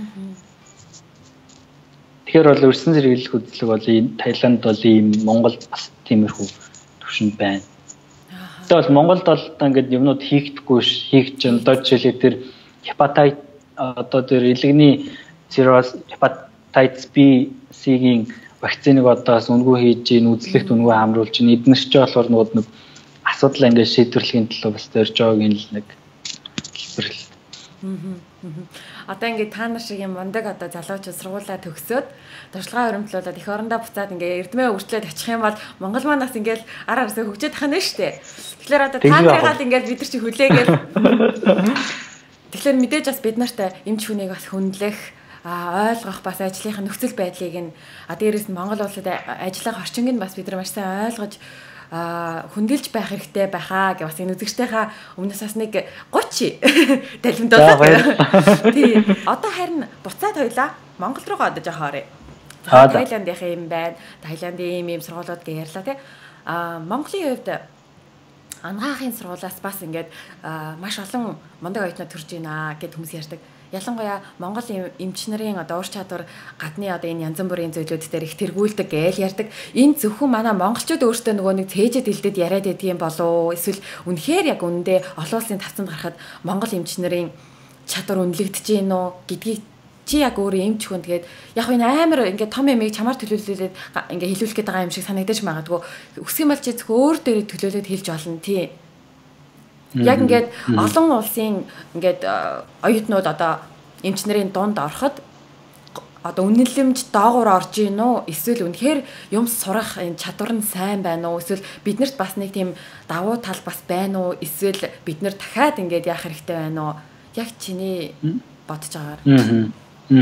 Тэгэхээр бол өрсөн сэргийлэх үзлэг бол Таиланд бол ийм Монголд бас тиймэрхүү төвшөнд байна. Тэгвэл Монголд бол ингээд юмнууд хийгдэхгүй хийж одоо жишээлээ тэр хепатит одоо тэр илэгний цирроз хепатитис B C-ийн вакциныг одоос үнгүй хийж ийн үзлэгт үнгүй хамруулж ийн эднэрч болохоор нэг асуудал ингээд шийдвэрлэхийн төлөө бас зорж байгааг энэ л нэг хэлбэрлэл. Одоо ингээд та нар шиг юм мундаг одоо залуучууд сургуулаа төгсөөд туршлагаа өрөмтлүүлээд эх орондоо буцаад ингээд эрдмээ өрчлөөд очих юм бол Монгол манаас ингээд араа арсаа хөгжөөд тахна нь штэ. Тэгэхээр одоо та нарыгаал ингээд бид нар чи хүлээгээл. Тэгэхээр мэдээж бас бид нартай эмч хүнийг бас хүндлэх ойлгох бас ажлынхаа нөхцөл байдлыг нь дээрээс нь Монгол улсад ажиллах орчинг нь бас бид нар маш сайн ойлгож хүндэлж байх хэрэгтэй байхаа гэх бас энэ үзэгчтэйхээ өмнөөс бас нэг 30 далимдуулаад. Тий. Одоо харин буцаад хоёлаа Монгол руугаа одоо жоохоо оръё. Тайландынхаа юм байна. Тайландын ийм сургуулиуд гэж ярьлаа тий. Монголын хувьд ангаахын сургуулиас бас ингээд маш олон мундаг оюутнууд төрж байна гэд хүмүүс ярьдаг. Ялангуяа Монгол эмч нарын одоо ур чадвар гадны одоо энэ янз бүрийн зүйлүүд дээр их тэргүүлдэг гээл ярьдаг. Энэ зөвхөн манай монголчууд өөрсдөө нөгөө нэг цээжэд илдэд яриад байдгийн болов эсвэл үнэхээр яг үндэ олон улсын тавцанд гарахад монгол эмч нарын чадвар үнэлэгдэж гин үү гэдгийг чи яг өөрөө эмч хүн тэгээд яг энэ амар ингээд том ямиг чамаар төлөөлөлээд ингээд хэлүүлэх гээд байгаа юм шиг санагдаж магадгүй. Өсөх юм бол чи зөвхөн өөр дээрээ төлөөлөд хэлж болно тий. Яг ингээд олон улсын ингээд оюутнууд одоо эмч нарын дунд ороход одоо үнэлэмж доогуур орж ийн үү эсвэл үнэхээр юм сурах энэ чадвар нь сайн байна уу эсвэл биднэрт бас нэг тийм давуу тал бас байна уу эсвэл бид нар дахиад ингээд яах хэрэгтэй байна уу яг чиний бодож байгаагаар.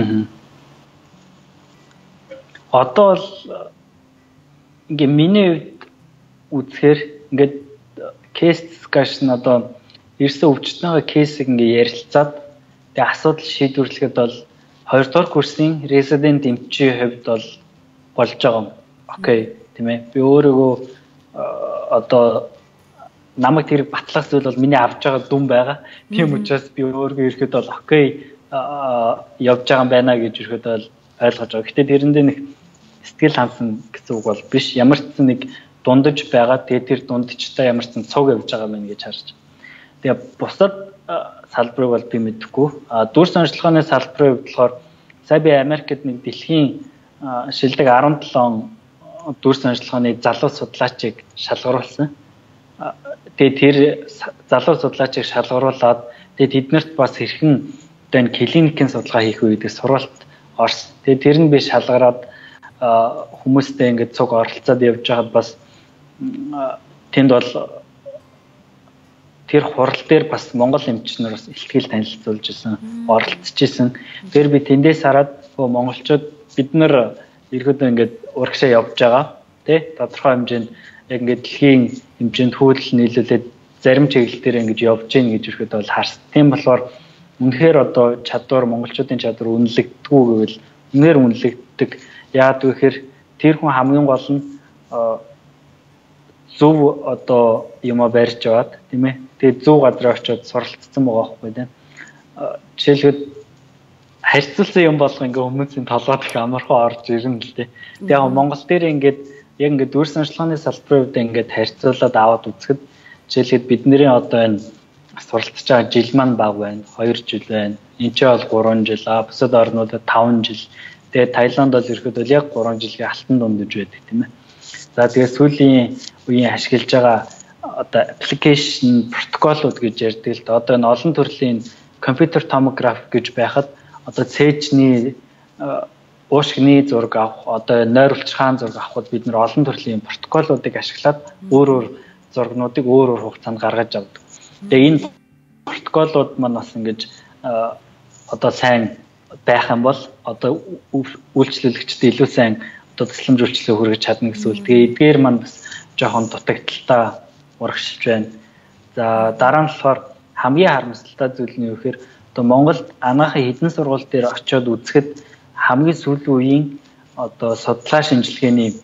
Одоо л ингээ миний үзэхээр ингээд кейс дискшн одоо ирсэн өвчтөнийхөө кейсийг ингээ ярилцаад тэгээ асуудал шийдвэрлэхэд бол 2 дугаар курсын резидент эмчийн хувьд бол болж байгаа юм. Окей, тийм ээ. Би өөрийгөө одоо намайг тэр батлах зүйл бол миний авч байгаа дүн байгаа. Тийм учраас би өөрийгөө ирэхэд бол окей явж байгаа юм байна гэж ирэхэд бол ойлгож байгаа. Гэтэ тэрэндээ нэг сэтгэл хансан гэсэн үг бол биш. Ямар ч нэг дундаж байгаа. Тэгээ тэр дундчтай ямар ч цуг явж байгаа мэн гэж харж. Тэгээ бусад салбарыг бол би мэдэхгүй. Дүр сонирхлооны салбарын хувьд болохоор сая би Америкт нэг дэлхийн шилдэг 17 дүр сонирхлооны залуу судлаачийг шалгаруулсан. Тэгээ тэр залуу судлаачийг шалгаруулад тэгээ тэднэрт бас хэрхэн одоо энэ клиникийн судалгаа хийх үү гэдэг сургалт орсон. Тэгээ тэр нь би шалгараад хүмүүстэй ингээд цуг оролцоод явж байгаад бас тэнд бол тэр хурал дээр бас Монгол эмчнэр бас ихтгэл танилцуулж исэн, оролцож исэн. Тэр би тэндээс хараад монголчууд бид нар ерөөдөө ингээд урагшаа явж байгаа. Тэ тодорхой хэмжээнд яг ингээд дэлхийн хэмжээнд хөлөл нийлүүлээд зарим чиглэлээр ингэж явж гин гэж ирэхэд бол харсан. Тийм болохоор үнэхээр одоо чадвар монголчуудын чадвар үнэлэгдэггүй гэвэл үнээр үнэлэгддэг. Яагаад гэвэл тэр хүн хамгийн гол нь зөв одоо юма барьж аваад тийм ээ. Тэгээд зөв газар очиод суралцсан байгаа байхгүй тийм. Жишээлбэл харьцуулсан юм болох ингээ хүмүүсийн толгойд их амархан орж ирнэ л дээ. Тэгээд яг Монгол дээр ингээд яг ингээд дүр сонирхлооны салбарын үед ингээд харьцуулаад аваад үзэхэд жишээлбэл бидний одоо энэ суралцж байгаа жил маань бага байна. 2 жил байна. Энд ч бол 3 жил, бусад орнуудад 5 жил. Тэгээд Таиланд бол ирэхэд бол яг 3 жилийн алтан дундаж байдаг тийм ээ. За тэгээд сүүлийн үеийн ашиглаж байгаа одоо application протоколууд гэж ярьдаг л да. Одоо энэ олон төрлийн компьютер томограф гэж байхад одоо цээжний уушгины зураг авах, одоо нойруулч хаан зураг авахд бид нар олон төрлийн протоколуудыг ашиглаад өөр зургнуудыг өөр хугацаанд гаргаж авдаг. Тэгээ энэ протоколууд маань бас ингэж одоо сайн байх юм бол одоо үйлчлүүлэгчдэд илүү сайн одоо тусламж үйлчлэл хүргэж чадна гэсэн үг. Тэгээ эдгээр маань бас жоохон дутагдaltaа урагшилж байна. За дараа нь болохоор хамгийн харамсалтай зүйл нь юу гэхээр одоо Монголд анагаахын хэдэн сургууль дээр очиод үзэхэд хамгийн сүүлийн үеийн одоо судлаа шинжилгээний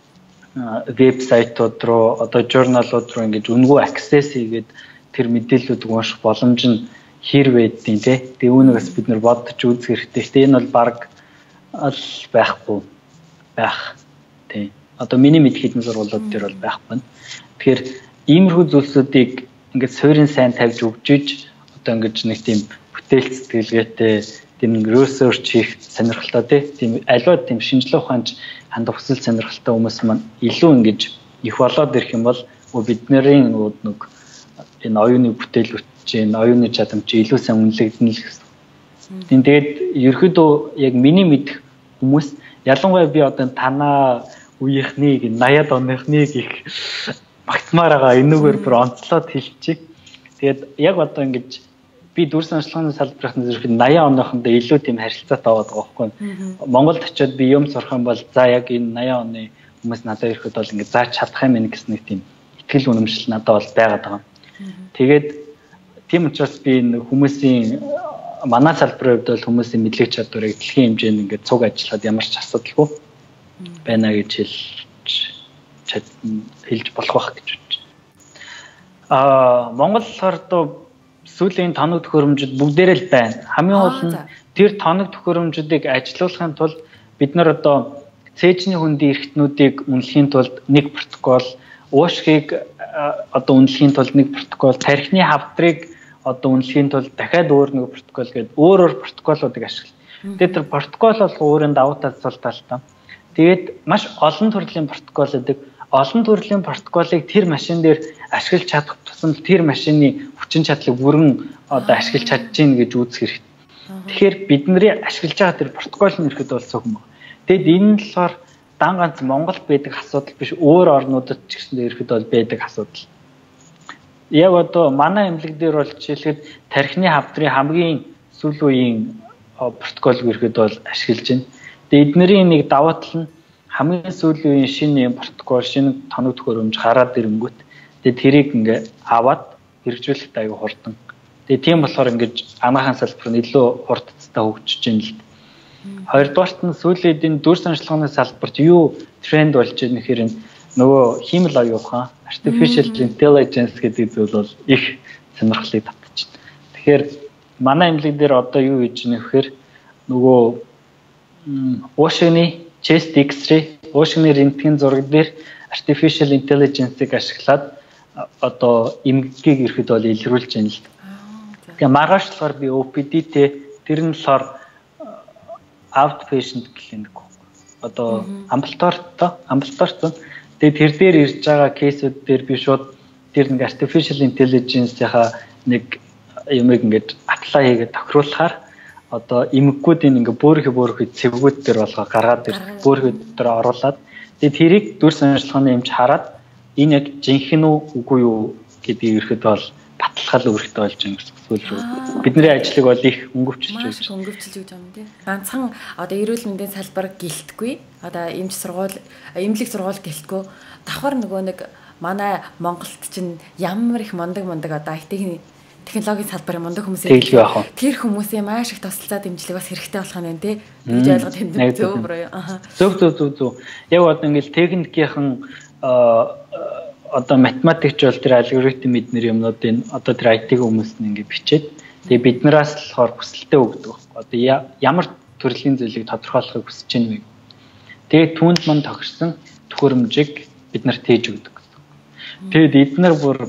вебсайтууд руу одоо журналууд руу ингэж үнгүй аксесс хийгээд тэр мэдээллүүдийг унших боломж нь хэр байдیں۔ Тэгээ үүнээс бид нар бодож үзэх хэрэгтэй. Гэтэ энэ бол баг ал байхгүй байх. Тийм. Одоо миний мэд хэдэн сургуулиуд дээр бол байхгүй. Тэгэхээр иймэрхүү зүйлсүүдийг ингээд суурин сайн тавьж өгчиж одоо ингэж нэг тийм бүтээл сэтгэлгээтэй тийм research хийх сонирхолтой тийм аливаа тийм шинжилгээ ухаанч хандах хүсэл сонирхолтой хүмүүс маань илүү ингэж их болоод ирэх юм бол бидний нэг энэ оюуны бүтээлүүд чинь оюуны чадамж илүү сайн үнэлэгдэнэ л гэсэн. Тэгээд ерөөдөө яг миний мэдэх хүмүүс ялангуяа би одоо танаа үеийнхнийг 80-аад оныхныг их магтмаар байгаа энүүгээр бүр онцлоод хэлчихье. Тэгээд яг одоо ингэж би дүр сонирхлооны салбарт зэрэг 80 оныхондоо илүү тийм харилцаатай байгаа байхгүй. Монголд очиод би юм сурах юм бол за яг энэ 80 оны хүмүүс надад ирэхэд бол ингээд зааж чадах юм байна гэсэн нэг тийм итгэл үнэмшил надад бол байгаад байгаа. Тэгээд тийм учраас би хүмүүсийн манай салбарын хувьд бол хүмүүсийн мэдлэг чадварыг дэлхийн хэмжээнд ингээд цуг ажиллахад ямар ч асуудалгүй байна гэж хэлж болох байх гэж бодож байна. Монгол болохоор сүүлийн тоног төхөөрөмжөд бүгдээрээ л байна. Хамгийн гол нь тэр тоног төхөөрөмжүүдийг ажилуулахын тулд бид нар одоо цээжний хөндийн эрхтнүүдийг үнэлэхийн тулд нэг протокол, уушгийг одоо үнэлэхийн тулд нэг протокол, тархины хавдрыг одоо үнэлэхийн тулд дахиад өөр нэг протокол гэдэг өөр протоколуудыг ашиглана. Тэгээд тэр протокол бол өөрийн давуу тал цул талтай. Тэгээд маш олон төрлийн протокол гэдэг. Олон төрлийн протоколыг тэр машин дээр ашиглаж чадах тусам тэр машины хүчин чадлыг бүрэн одоо ашиглаж чадж гин гэж үзэх хэрэгтэй. Тэгэхээр бидний ашиглаж байгаа тэр протокол нь ирэхэд бол цөөхөн байна. Тэгэд энэ нь болохоор дан ганц Монголд байдаг асуудал биш, өөр орнуудад ч гэсэн ирэхэд бол байдаг асуудал. Яг одоо манай эмнэлэг дээр бол жишээлхэд тархины хавдрын хамгийн сүүл үеийн протокол ирэхэд бол ашиглаж байна. Тэгээд эднэрийн нэг давуу тал нь хамгийн сүүлийн шинэ протокол, шинэ тоног төхөөрөмж гараад ирэнгүүт тэгээд тэрийг ингээ аваад хэрэгжүүлэхэд аягүй хурдан. Тэгээд тийм болохоор ингэж анагаахын салбар нь илүү хурдцтай хөгжиж байна л. Хоёрдугаарт нь сүүлийн энэ дүр санчлагын салбарт юу тренд болж байгаа нэхэр нөгөө хиймэл оюун ухаан, artificial intelligence гэдэг зүйл бол их сонирхлыг татчихна. Тэгэхээр манай эмнэлэг дээр одоо юу хийж байгаа нэхэр нөгөө уушгины chest X-ray, уушгины рентген зураг дээр artificial intelligence-ыг ашиглаад одоо эмгэгийг ирэхэд бол илрүүлж байна л. Тэгээ маргааш болохоор би OPD-тэй тэр нь болохоор outpatient clinic. Одоо амбулаторт. Тэгээ тэр дээр ирж байгаа кейсүүд дээр би шууд тэр нэг artificial intelligence-ийнхаа нэг юмыг ингээд apply хийгээд тохируулахаар одоо эмгэгүүдийн ингээ бөөрхө цэвгүүд дээр болгоо гаргаад бөөрхө дээр оруулаад тэгээ тэрийг дүр санчлагын эмч хараад энэ яг жинхэнэ үгүй юу гэдгийг ирэхэд бол баталгаал үүрэгтэй болж байгаа гэсэн зүйл рүү. Бидний ажлыг бол их өнгөвчлж байж байгаа юм тийм. Ганцхан одоо эрүүл мэндийн салбар гэлтгүй. Одоо эмч сургууль, эмнэлэг сургууль гэлтгүй. Давхар нөгөө нэг манай Монголд чинь ямар их мондаг одоо IT технологийн салбарын мундаг хүмүүс тэр хүмүүсийн маш их тусалцаа дэмжлэг бас хэрэгтэй болох нь тий. Гэж ойлгоод энэ зөв бүрөө. Зөв. Яг одоо ингээл техникийн одоо математикч бол тэр алгоритм эднэр юмнуудын одоо тэр IT хүмүүс нь ингээ бичээд тэгээ биднээс болохоор хүсэлтээ өгдөг. Одоо ямар төрлийн зүйлийг тодорхойлохыг хүсэж байна вэ? Тэгээ түүнд мань тохирсон төхөөрөмжийг бид нарт тээж өгдөг гэсэн. Тэгээд эднэр бүр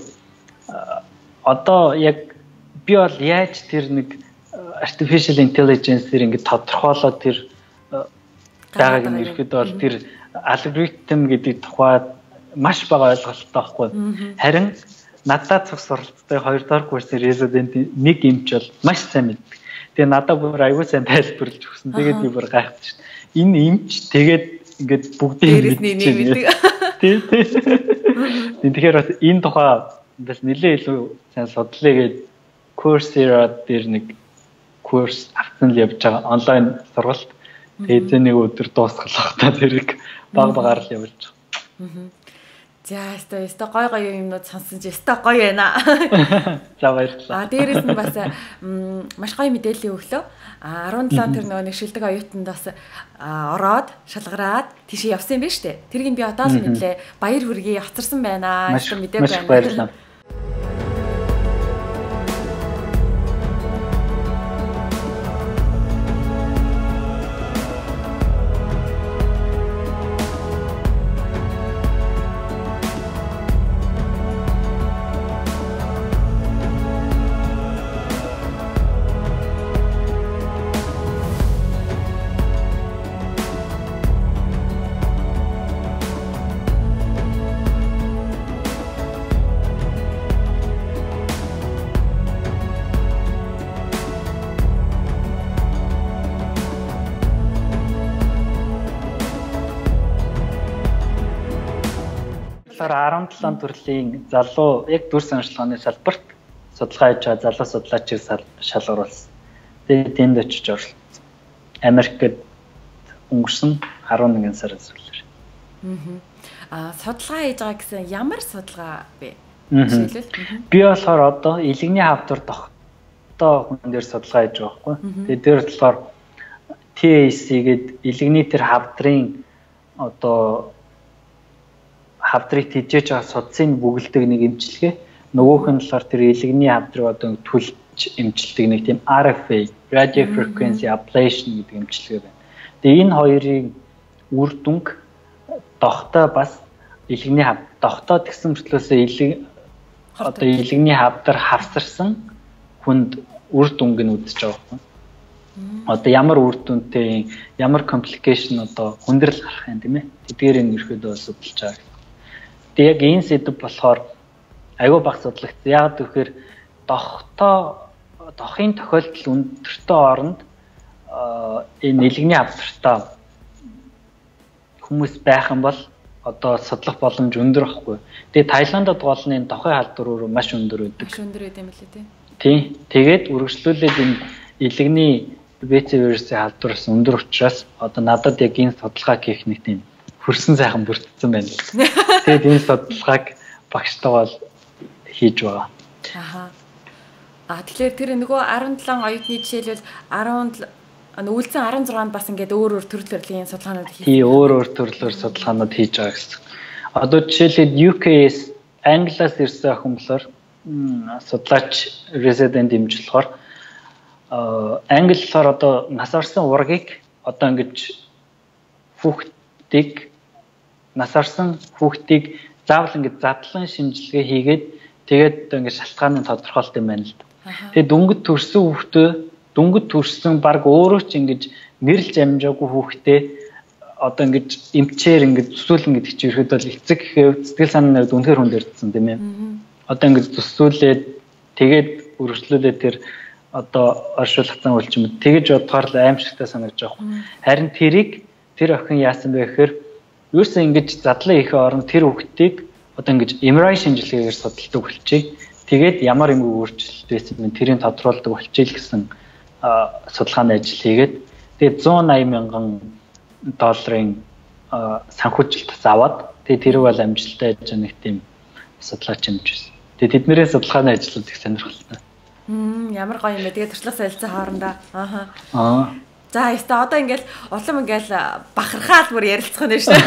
одоо яг би бол яаж тэр нэг artificial intelligence-ээр ингэ тодорхойлоод тэр байгааг нь ирэхэд бол тэр алгоритм гэдэг тухай маш бага ойлголттой байхгүй. Харин надад цог суралцтай 2 дахь курсын резидент нэг эмч бол маш сайн мэддэг. Тэгээ надад бүр аягүй сайн тайлбарлаж өгсөн. Тэгээд би бүр гайхаж шин. Энэ эмч тэгээд ингээд бүгдийг мэддэг. Тийм. Тэгэхээр бас энэ тухай бас нэлээд илүү сайн судлаа гээд Coursera дээр нэг курс авсан л явж байгаа онлайн сургалт. Тэгээд нэг өдөр дуусгалах та тэрийг баг-багаар л явуулж байгаа. За өстой гой юмнууд сонсон чи өстой гоё байна. За баярлалаа. Дээрээс нь бас маш гоё мэдээлэл өглөө. 17 тэр нөгөө нэг шилдэг оюутанд бас ороод шалгараад тийшээ явсан юм байна шүү дээ. Тэрийг би одоо л мэдлээ. Баяр хүргэе хоцорсон байна. Мэдээ байна. Маш баярлалаа. Тэгэхээр 17 төрлийн залуу яг дүр санчлагын салбарт судалгаа хийж байгаа залуу судлаачийг шалгаруулсан. Тэгээд тэнд очиж оролцсон. Америкт өнгөрсөн 11 сарын сүүлээр. Судалгаа хийж байгаа гэсэн ямар судалгаа бэ? Би болохоор одоо илэгний хавдар тогтоо хүн дээр судалгаа хийж байгаа байхгүй. Тэгээд дээр болохоор TAC гээд илэгний тэр хавдрын одоо хавдрыг тэжээж байгаа судсын бүгэлдэг нэг эмчилгээ. Нөгөөх нь болохоор тэр илэгний хавдрыг одоо түлж эмчилдэг нэг тийм RFA, Radio Frequency Ablation гэдэг эмчилгээ байна. Тэгээд энэ хоёрын үр дүнг дохтой бас илэгний дохтой гэсэн мөртлөөсөө илэгний хавдар хавсарсан хүнд үр дүнг нь үзэж байгаа юм. Одоо ямар үр дүнтэй, ямар complication одоо хүндрэл гарах юм тийм ээ. Тэдгээр нь ерөөдөө судалж байгаа. Тэгээд яг энэ сэдв болохоор аюу бага судлагдсан. Яг тэгэхээр дохын тохиолдол өндөртэй оронд энэ илэгний хавдартай хүмүүс байх юм бол одоо судлах боломж өндөр байхгүй. Тэгээд Таиландд гол нь энэ дохын халдвар маш өндөр байдаг. Маш өндөр байт юм лээ тий. Тийм. Тэгээд үргэлжлүүлээд энэ илэгний BC вирусын халдвараас өндөр учраас одоо надад яг энэ судалгаа хийх нэг тийм хөрсөн сайхан бүрдсэн байна. Тэгээд энэ судалгааг багштайгаа хийж байгаа. Тэгэхээр тэр нөгөө 17 оюутны жишээлбэл 10 үлдсэн 16-нд бас ингээд өөр төрлийн судалгаанууд хийж. Тийм, өөр төрлөөр судалгаанууд хийж байгаа гэсэн. Одоо жишээлбэл UK-с Англиас ирсэн охин болохоор судлаач resident имж болохоор англиар одоо нас орсон ургийг одоо ингэж нас орсон хүүхдийг заавал ингэж задлан шинжилгээ хийгээд тэгээд одоо ингэж шалтгааны тодорхойлт юм байна л да. Тэгээд дүнгэд төрсөн баг өөрөө ч ингэж нэрлж амжаагүй хүүхдээ одоо ингэж эмчээр ингэж зүсүүл ингэж хичээхэд бол эцэг гэхэд сэтгэл санааны хувьд үнэхээр хүндэрсэн тийм ээ. Одоо ингэж зүсүүлээд тэгээд үргэлжлүүлээд тэр одоо оршуулгацсан үйлчмэд тэгэж бодохоор л аимшигтай санагдаж байгаа. Харин тэр охин яасан бэ гэхээр юусэн ингэж задлан хийх оронд тэр хүүхдийг одоо ингэж MRI шинжилгээгээр судалдаг болчихъя. Тэгээд ямар юм өөрчлөлт байсан бэ тэрийг тодорхойлдог болчихъя гэсэн судалгааны ажил хийгээд тэгээд 180 мянган долларын санхүүжилт аваад тэгээд тэр бол амжилттай байж нэг тийм судалгаач юмж байсан. Тэгээд тэднэрийн судалгааны ажлууд их сонирхолтой. Ямар гоё юм бэ. Тэгээд туршлага солилцсон хоорондоо. За яста одоо ингээл улам ингээл бахархаад бүр ярилцах нь шүү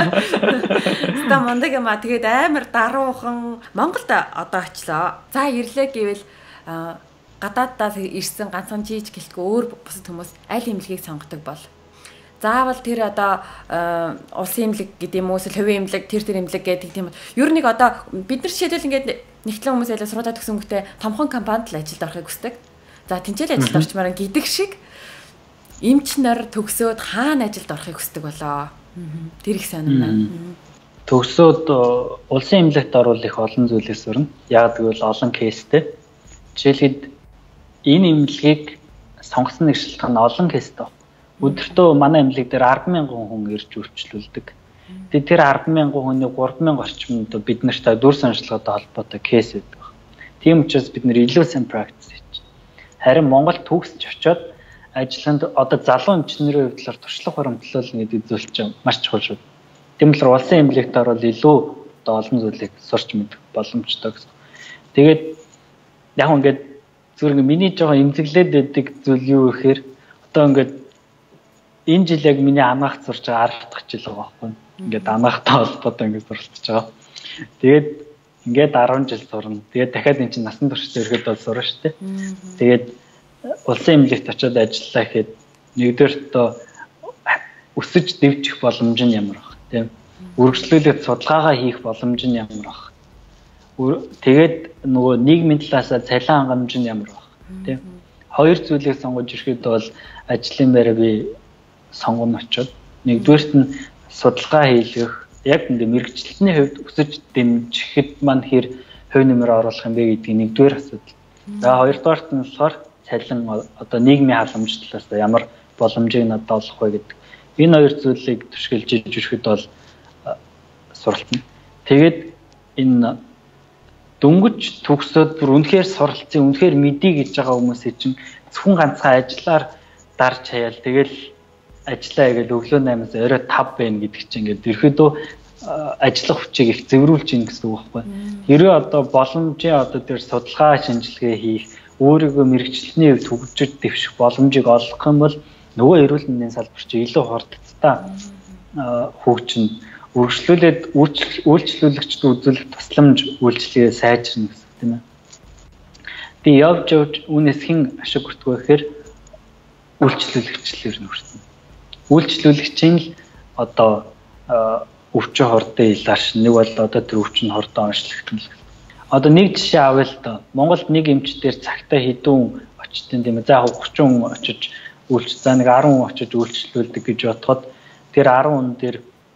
дээ. Ста мондаг юм аа. Тэгээд амар даруухан Монголд одоо очлоо. За ирлээ гэвэл гадааддаас ирсэн ганцхан чийж гэлтгүй өөр бусад хүмүүс аль имлэгийг сонгодог бол заавал тэр одоо улсын имлэг гэдэг юм уу эсвэл хувийн имлэг тэр имлэг гэдэг тийм ер нь одоо бид нар жишээлбэл ингээд нэгтлэн хүмүүс айлаа сургуулаа төгсөн хөлтэй томхон компанид л ажилд орохыг хүсдэг. За тэнцэл ажилд орчмаар гэдэг шиг эмч нар төгсөөд хаана ажилд орохыг хүсдэг болоо. Тэр их сонирхна. Төгсөөд улсын имлэгт орвол их олон зүйлээс сурна. Яг тэгвэл олон кейстэй. Жишээлбэл энэ имлэгийг сонгосон нэг шалтгаан олон кейстэй. Өдөртөө манай имлэг дээр 10,000 хүн ирж үйлчлүүлдэг. Тэгээд тэр 10,000 хүний 3,000 орчмод бид нартай дүр санжлагатай холбоотой кейс байдаг. Тийм учраас бид нэр илүү сайн practice хийж. Харин Монгол төгсч очиод ажилланд одоо залуу эмчнэрийн хувьд туршлага баримтлуулна гэдэг зүйл чинь маш чухал шүү. Тийм болохоор улсын имлэгт орвол илүү одоо олон зүйлийг сурч мэдэх боломжтой гэсэн. Тэгээд яг ингээд зүгээр миний жоохон эмзэглээд байдаг зүйл юу гэхээр одоо ингээд энэ жил яг миний анаах сурч байгаа 10 дахь жил байгаа байхгүй. Ингээд анаахтай холбоотой ингээд суралцж байгаа. Тэгээд ингээд 10 жил сурна. Тэгээд дахиад эн чинь насан туршид ирэхэд бол сурна шүү дээ. Тэгээд улсын имлэгт очиод ажиллаа гэхэд нэгдүгээр тоо өсөж дэвжих боломж нь ямар баг тийм. Үргэлжлүүлээд судалгаагаа хийх боломж нь ямар баг. Тэгээд нөгөө нийгмийн талаасаа цалин хангамж нь ямар баг тийм. Хоёр зүйлийг сонгож ирэхэд бол ажлын байраа би сонгоно очиод нэгдүгээрт нь судалгаа хийх яг энэ мэрэгчлэлтний хувьд өсөж дэмжихэд маань хэр хувь нэмэр оруулах юм бэ гэдгийг нэгдүгээр асуудал. За хоёрдугаарт нь болохоор цалин одоо нийгмийн халамж талаас ямар боломжийг надад олох вэ гэдэг. Энэ хоёр зүйлийг түшгэлж иж ирэхэд бол суралцна. Тэгээд энэ дөнгөж төгсөөд бүр үнэхээр суралцсан, үнэхээр мэдээ гэж байгаа хүмүүсийн чинь зөвхөн ганцхан ажиллаар дарж хаяал тэгэл ажиллаа гэж өглөө 8-аас орой 5 байна гэдэг чинь ингээд ерөөдөө ажиллах хүчийг их зэврүүлж ийн гэсэн үг байхгүй. Хэрвээ одоо боломжийн одоо тэр судалгаа шинжилгээ хийх, өөрийгөө мэрэгчлэний хувьд хөгжиж дэвших боломжийг олгох юм бол нөгөө эрүүл мэндийн салбар чи илүү хурдтай хөгжинө. Үргэлжлүүлээд үйлчлүүлэгчд үзүүлэх тусламж үйлчлэгээ сайжирна гэсэн тийм ээ. Тэгээ явж үүнээс хэн ашиг хүртэх вэ гэхээр үйлчлүүлэгчлэр нүртэн. Үйлчлүүлэгчийн л одоо өвчин хордын илааш нэг бол одоо тэр өвчин хордон онцлогдсон. Одоо нэг жишээ авъя л да. Монголд нэг эмч дээр цагтаа хэдэн очтын тийм ээ. За 30 хүн очиж за нэг 10 хүн очиж үйлчлүүлдэг гэж бодоход тэр 10 хүн дээр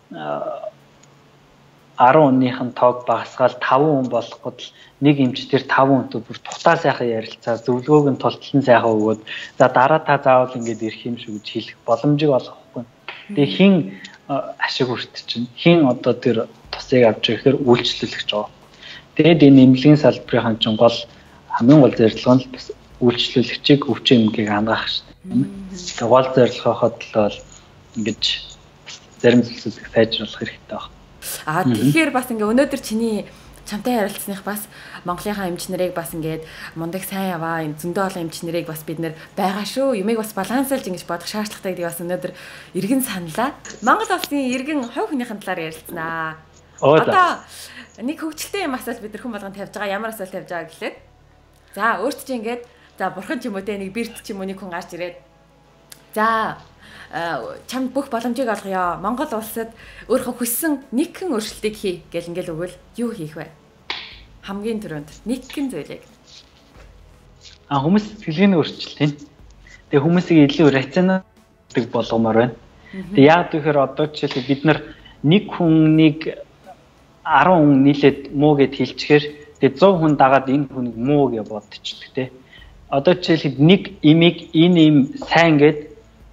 10 хүнийхэн тоог багасгаал 5 хүн болоход л нэг эмч тэр 5 хүнтэй бүр тухтаа сайхан ярилцаа зөвлөгөөг нь тултлан сайхан өгөөд за дараа та заавал ингэж ирэх юм шүү гэж хэлэх боломжийг олгохгүй. Тэгээ хин ашиг хүртэж чинь хин одоо тэр тусыг авч ирэхээр үйлчлүүлэгч байгаа. Тэгээд энэ эмнэлгийн салбарын чинь гол хамгийн гол зорилго нь бас үйлчлүүлэгчийг өвчин эмгээг хангах шүү дээ. Тэгээ гол зорилгоход л бол ингэж зарим зүйлсүүдийг сайжруулах хэрэгтэй байна. Тэгэхээр бас ингээ өнөөдөр чиний чамтай ярилцсаных бас Монголынхаа эмч нарыг бас ингээд мундаг сайн яваа зөндөө олон эмч нарыг бас бид нэр байгаа шүү. Юмыг бас балансалж ингэж бодох шаардлагатай гэдгийг бас өнөөдөр иргэн саналаа. Монгол улсын иргэн хувь хүнийхэн талаар ярилцсанаа. Одоо нэг хөвгчлөлтэй юм асуулт бид нар хүн болгон тавьж байгаа. Ямар асуулт тавьж байгаа гэхлээр. За өөрт чи ингээд за бурхан ч юм уу те нэг бэрт ч юм уу нэг хүн гарч ирээд. За чамд бүх боломжийг олгоё. Монгол улсад өөрөө хүссэн нэгэн өөрчлөлтийг хий гэл ингээл өгвөл юу хийх вэ? Хамгийн түрүүнд нэгэн зүйлийг. Хүмүүс сэтгэлгээний өөрчлөлт. Тэгээ хүмүүсийг илүү рационалдаг болгомоор байна. Тэгээ яг тэгэхээр одоо жишээлбэл бид нар нэг хүнийг 10 хүн нийлээд муу гэд хэлчихээр тэгээ 100 хүн дагаад энэ хүнийг муу гэж бодчихдаг те. Одоо жишээлбэл нэг имийг энэ им сайн гэд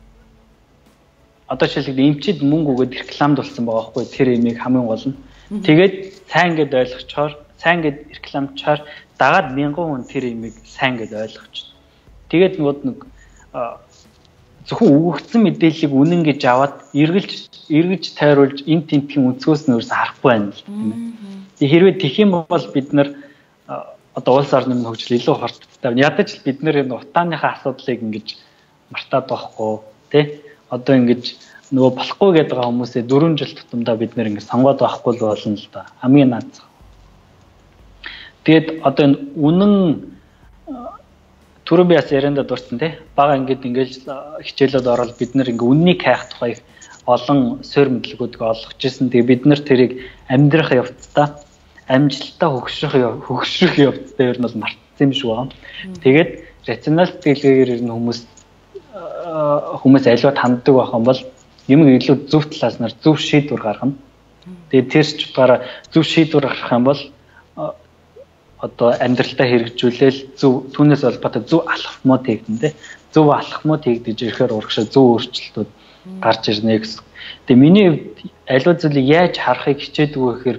одоо жишээлбэл эмчид мөнгө өгөөд рекламдуулсан байгаа байхгүй тэр имийг хамгийн гол нь. Тэгээд сайн гэд ойлгочоор сайн гэд рекламчаар дагаад 1000 хүн тэр имийг сайн гэд ойлгоч. Тэгээд нэг зөвхөн өгөгдсөн мэдээллийг үнэн гэж аваад эргэлж тайруулж энэ тентхийн өнцгөөс нь өөрөөсөө харахгүй байна л тийм ээ. Тэгээ хэрвээ тэх юм бол бид нар одоо улс орны хөгжил илүү хурдтай. Ядаж л бид нар энэ утааныхаа асуудлыг ингэж мартаад байхгүй тий. Одоо ингэж нөгөө болохгүй гэдэг хүмүүсээ 4 жил тутамдаа бид нэр ингэ сонгоод байхгүй л болно л да. Хамгийн наацхан. Тэгээд одоо энэ үнэн түрүү би бас ярианда дурсан тий. Бага ингэж хичээлүүд ороод бид нэр ингэ үннийг хайх тухай олон суур мэдлэгүүдийг олгож ирсэн. Тэгээ бид нар тэрийг амьдрах явцдаа амжилттай хөгшрөх явцдаа ер нь бол мартсан юм шиг байна. Тэгээд рационал сэтгэлгээгээр ер нь хүмүүс аливаа танддаг байх юм бол юм илүү зөв талаас нь зөв шийдвэр гаргана. Тэгээд тэрч утгаараа зөв шийдвэр гаргах юм бол одоо амьдралдаа хэрэгжүүлэл зөв түүнээс холбоотой зөв алхмууд хийгдэн тэ. Зөв алхмууд хийгдэж ирэхээр урагшаа зөв өөрчлөлтүүд гарч ирнэ гэсэн. Тэгээ миний хувьд аливаа зүйлийг яаж харахыг хичээдэг вэ гэхээр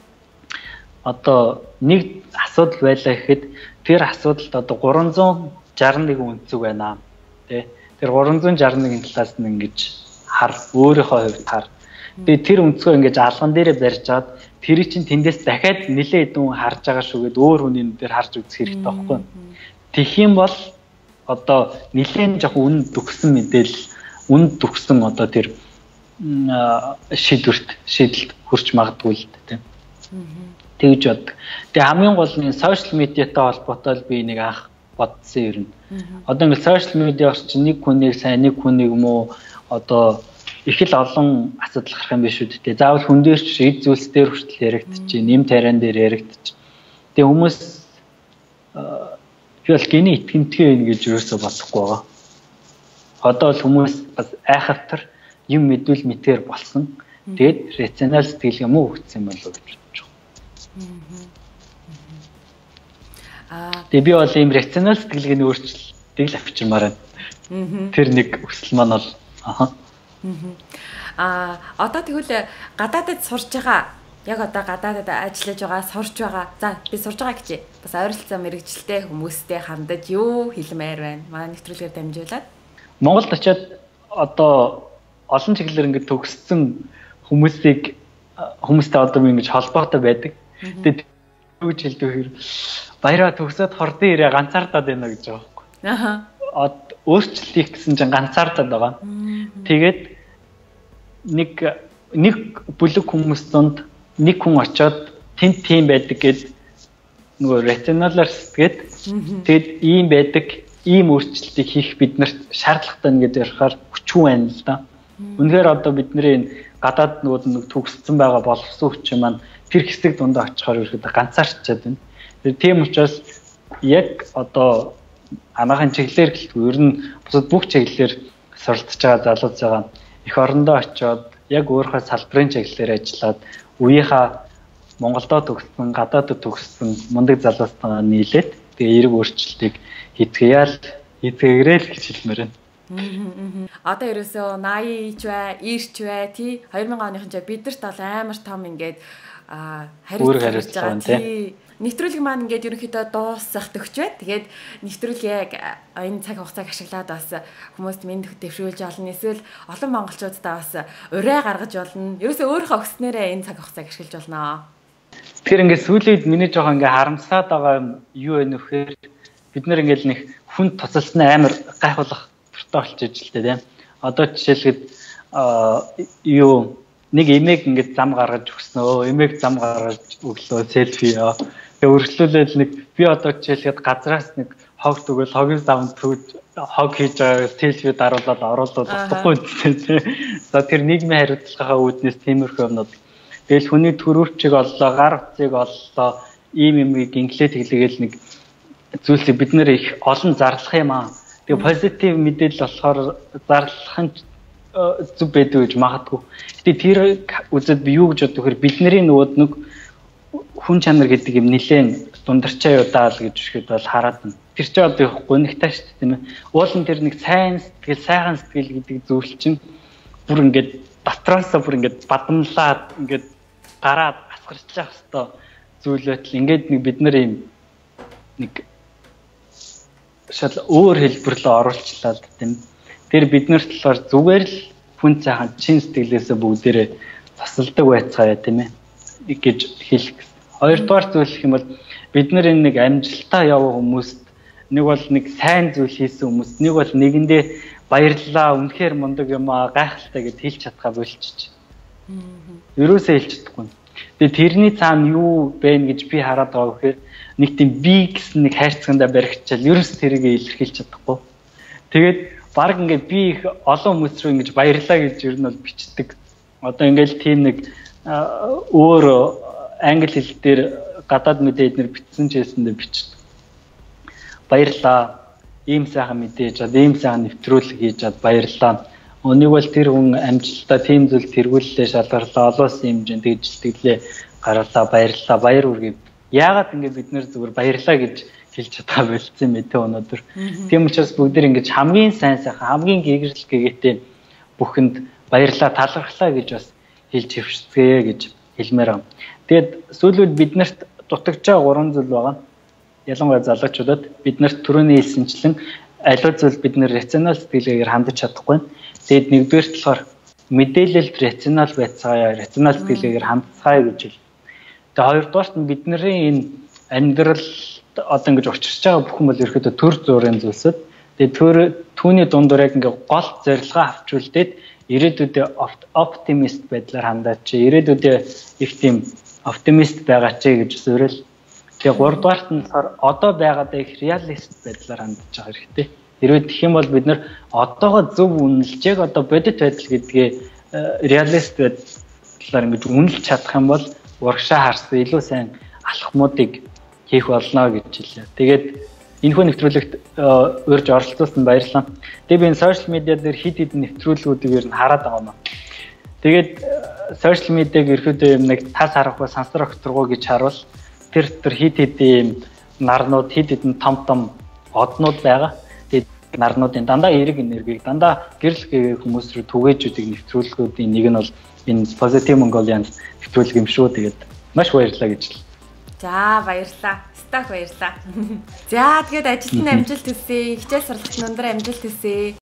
одоо нэг асуудал байлаа гэхэд тэр асуудалд одоо 361 үнцэг байна. Тэ. Тэр 361 талаас нь ингэж хар өөрийнхөө хувьд хар. Тэгээ тэр үнцгөө ингэж алган дээрээ барьж аваад тэр чинь тэндээс дахиад нэлээд хэдэн харж байгаа шүүгээд өөр хүний дээр харж үзэх хэрэгтэй байхгүй. Тэгэх юм бол одоо нэлээд жоохон үнд төгсөн мэдээлэл үнд төгсөн одоо тэр шийдэлд хүрч магадгүй л тийм. Тэгж бод. Тэгээ хамгийн гол нь сошиал медиатай холбоотой би нэг анх бодсон юм. Одоо ингээл сошиал медиа орчин нэг хүнийг сайн нэг хүнийг муу одоо их л олон асуудал гарах юм биш үү дээ. Заавал хүн дээр ч эд зүйлс дээр хүртэл яригдчих, нэм тариан дээр яригдчих. Тэгээ хүмүүс тэгэл гений итгэмтгий байна гэж юусоо бодохгүй байгаа. Одоо л хүмүүс бас айхавтар юм мэдвэл мэтэр болсон. Тэгээд рационал сэтгэлгээ муу хөгжсөн юм болов уу гэж бодож байгаа. Тэгээ би бол ийм рационал сэтгэлгээний өөрчлөлтийг л авчирмаар байна. Тэр нэг өсөл маань бол одоо тэгвэл гадаадд сурж байгаа яг одоо гадаадд ажиллаж байгаа сурж байгаа. За би сурж байгаа гэж бас ойролцоо мэрэгчлээ хүмүүстэй хандаж юу хэлмээр байна. Манай нэвтрүүлгээр дамжуулаад Монголд очиад одоо олон чиглэлээр ингээд төгссөн хүмүүстэй одоо ингэж холбоотой байдаг. Тэгээд юу гэж хэлдэг вэ? Баяраа төгсөөд хордын ирээ ганцаардаад байна гэж байгаа байхгүй. Аа. Өөрчлөлт гэсэн чинь ганцаардаад байгаа. Тэгээд нэг бүлэг хүмүүс донд нэг хүн очиод тэнд тийм байдаг гэд нөгөө ретиналаар сэтгэгээд тэгэд ийм байдаг, ийм өөрчлөлтийг хийх биднэрт шаардлагатай гэж ярихаар хүчгүй байна л да. Үнэхээр одоо бидний гадаад нөгөө төгссөн байгаа боловсон хүч маань тэр хэсэг дундаа очихоор ирэхэд ганцаарчаад байна. Тийм учраас яг одоо анагаахын чиглэлээр гэлтгүй ер нь бусад бүх чиглэлээр суралцж байгаа залуучаагаа эх орондоо очиод яг өөрийнхөө салбарын чиглэлээр ажиллаад үеийнхаа Монголдо төгссөн, гадаадд төгссөн мундаг залуустайгаа нийлээд тэгээ эерэг өөрчлөлтийг хийцгээгээл гэж хэлмээр байна. Одоо ерөөсөө 80 ч бай, 90 ч бай, тий 2000 оныхан ч бидэрт бол амар том ингээд хариуцж байгаа тий. Нэвтрүүлэг маань ингээд ерөнхийдөө дуусах төгч бай. Тэгээд нэвтрүүлгийг энэ цаг хугацааг ашиглаад бас хүмүүст мэд дэвшүүлж олно. Эсвэл олон монголчуудаа бас урай гаргаж болно. Ерөөсөө өөрийнхөө өгснээрээ энэ цаг хугацааг ашиглаж болно. Тэгэхээр ингээд сүүлийн үед миний жоохон ингээд харамсаад байгаа юу вэ нөхөр бид нэр ингээд нэг хүн тусалсан амар гайхуулах төртөө болчихж л дээ. Одоо жишээлхэд юу нэг эмээг ингээд зам гаргаж өгснөө, эмээг зам гаргаж өглөө селфи яа. Тэгээ өргөжлүүлэл нэг би одоо жишээлхэд газраас нэг хог төгөл хогийн замд төгж хог хийж байгаа селфи даруулаад оруулаад болохгүй тийм. За тэр нийгмийн хариуцлагынхаа үүднээс тиймэрхүү юмнууд. Тэгэл хүний төрөвчийг оллоо, гар утсыг оллоо, ийм юмыг инглиш хэлгээл нэг зүйлсийг бид нэр их олон зарлах юм аа. Тэгээ позитив мэдээлэл болохоор зарлах нь зүг байдаг гэж магадгүй. Гэтэ тэр үзэд би юу гэж бодох вэ? Бидний нөгөөд нэг хүн чанар гэдэг юм нилээн дундарчаа юу даа л гэж ихэд бол хараад байна. Тэр чинь одоо гонигтай шүү дээ тийм ээ. Уулын тэр нэг сайн сэтгэл, сайхан сэтгэл гэдэг зүйл чинь бүр ингээд дотроосоо бүр ингээд бадамлаад ингээд гараад асгарчих хэвээр зүйл байтал ингээд нэг бид нар юм нэг шал өөр хэлбэрлөө оруулчлаа л тийм. Тэр биднэрт болохоор зүгээр л хүн цаахан чин сэтгэлээсээ бүгдээрээ тасалдаг байцгаая тийм ээ гэж хэлэх. Хоёрдугаар зүйл гэх юм бол бид нар энэ нэг амжилтаа яваа хүмүүст нэг бол нэг сайн зүйл хийсэн хүмүүст нэг бол нэгэндээ баярлалаа үнэхээр мундаг юм аа гайхалтай гэж хэлж чадхаа болчих. Ерөөсөө хэлж чадахгүй. Тэгээ тэрний цаана юу бэ гэж би хараад байгаа вэхээр нэг тийм би гэсэн нэг хайрцагтаа баригчаал ерөөс тэрийг илэрхийлж чадахгүй. Тэгээд баг ингээд би их олон хүмүүс рүү ингэж баярлалаа гэж ер нь бол бичдэг. Одоо ингээд тийм нэг өөр англи хэл дээр гадаад мэдээ эднэр бичсэн чээсэндээ бичдэг. Баярлалаа. Ийм сайхан мэдээж чад, ийм сайхан нэвтрүүлэг хийж чад баярлалаа. Өнийг бол тэр хүн амжилтаа тийм зүйл тэргүүллээ шалгарлаа, олон улсын хэмжээнд тэгжлэглээ гаргалаа, баярлалаа, баяр үргээ. Яагаад ингэ бид нэр зүгээр баярлалаа гэж хэлж чадгаа болцсон мэт өнөөдөр. Тийм учраас бүгд ингэж хамгийн сайн сайхан, хамгийн гэгэрл гэгээтэй бүхэнд баярлалаа, талархлаа гэж бас хэлж хөвшцгээе гэж хэлмээр байна. Тэгээд сүүлүүд биднэрт дутагж байгаа гурван зүйл байгаа. Ялангуяа залуучуудад биднэрт түрүүний хэлсэнчлэн аливаа зүйл бид нэр рационал сэтгэлгээгээр хандаж чадахгүй. Тэгээд нэгдүгээр талаар мэдээлэлд рационал байцгаая, рационал сэтгэлгээгээр хандцгаая гэж хэл. Тэгээд хоёрдугаарт нь бидний энэ амьдрал одоо ингэж учирч байгаа бүхэн бол ерөөдөө төр зургийн зүйлсүүд. Тэгээд түүний дундуур яг ингээ гол зорилгоо авчулдээд ирээдүйдээ оптимист байдлаар хандаач. Ирээдүйдээ их тийм оптимист байгаа ч гэж зөвөрөл. Тэгээ гуравдугаарт нь одоо байгаадаа их реалист байдлаар хандж байгаа хэрэгтэй. Хэрвээ тэгэх юм бол бид нар одоогоо зөв үнэлж яг одоо бодит байдал гэдгээ реалист байдлаар ингэж үнэлж чадах юм бол урагшаа харсан илүү сайн алхмуудыг хийх болно гэж хэлээ. Тэгээд энэхүү нэвтрүүлэгт урьж оролцуулсан баярлалаа. Тэгээ би энэ сошиал медиа дээр хэд хэдэн нэвтрүүлгүүдийг ер нь хараад байгаа юм. Тэгээд сошиал медиаг ерөөдөө юм нэг тас харахгүй сансар огторгоо гэж харуул. Тэр хэд хэдэн нарнууд хэд хэдэн том однууд байгаа. Тэгээд нарнуудын дандаа эерэг энергийг дандаа гэрэл гэгээ хүмүүс рүү түгээжүүдийг нэвтрүүлгүүдийн нэг нь бол энэ Positive Mongolian нэвтрүүлэг юм шүү. Тэгээд маш баярлалаа гэж л. За баярлалаа. Стак баярлалаа. За тэгээд ажилтны амжилт хүсье, хичээл сургалтын өндөр амжилт хүсье.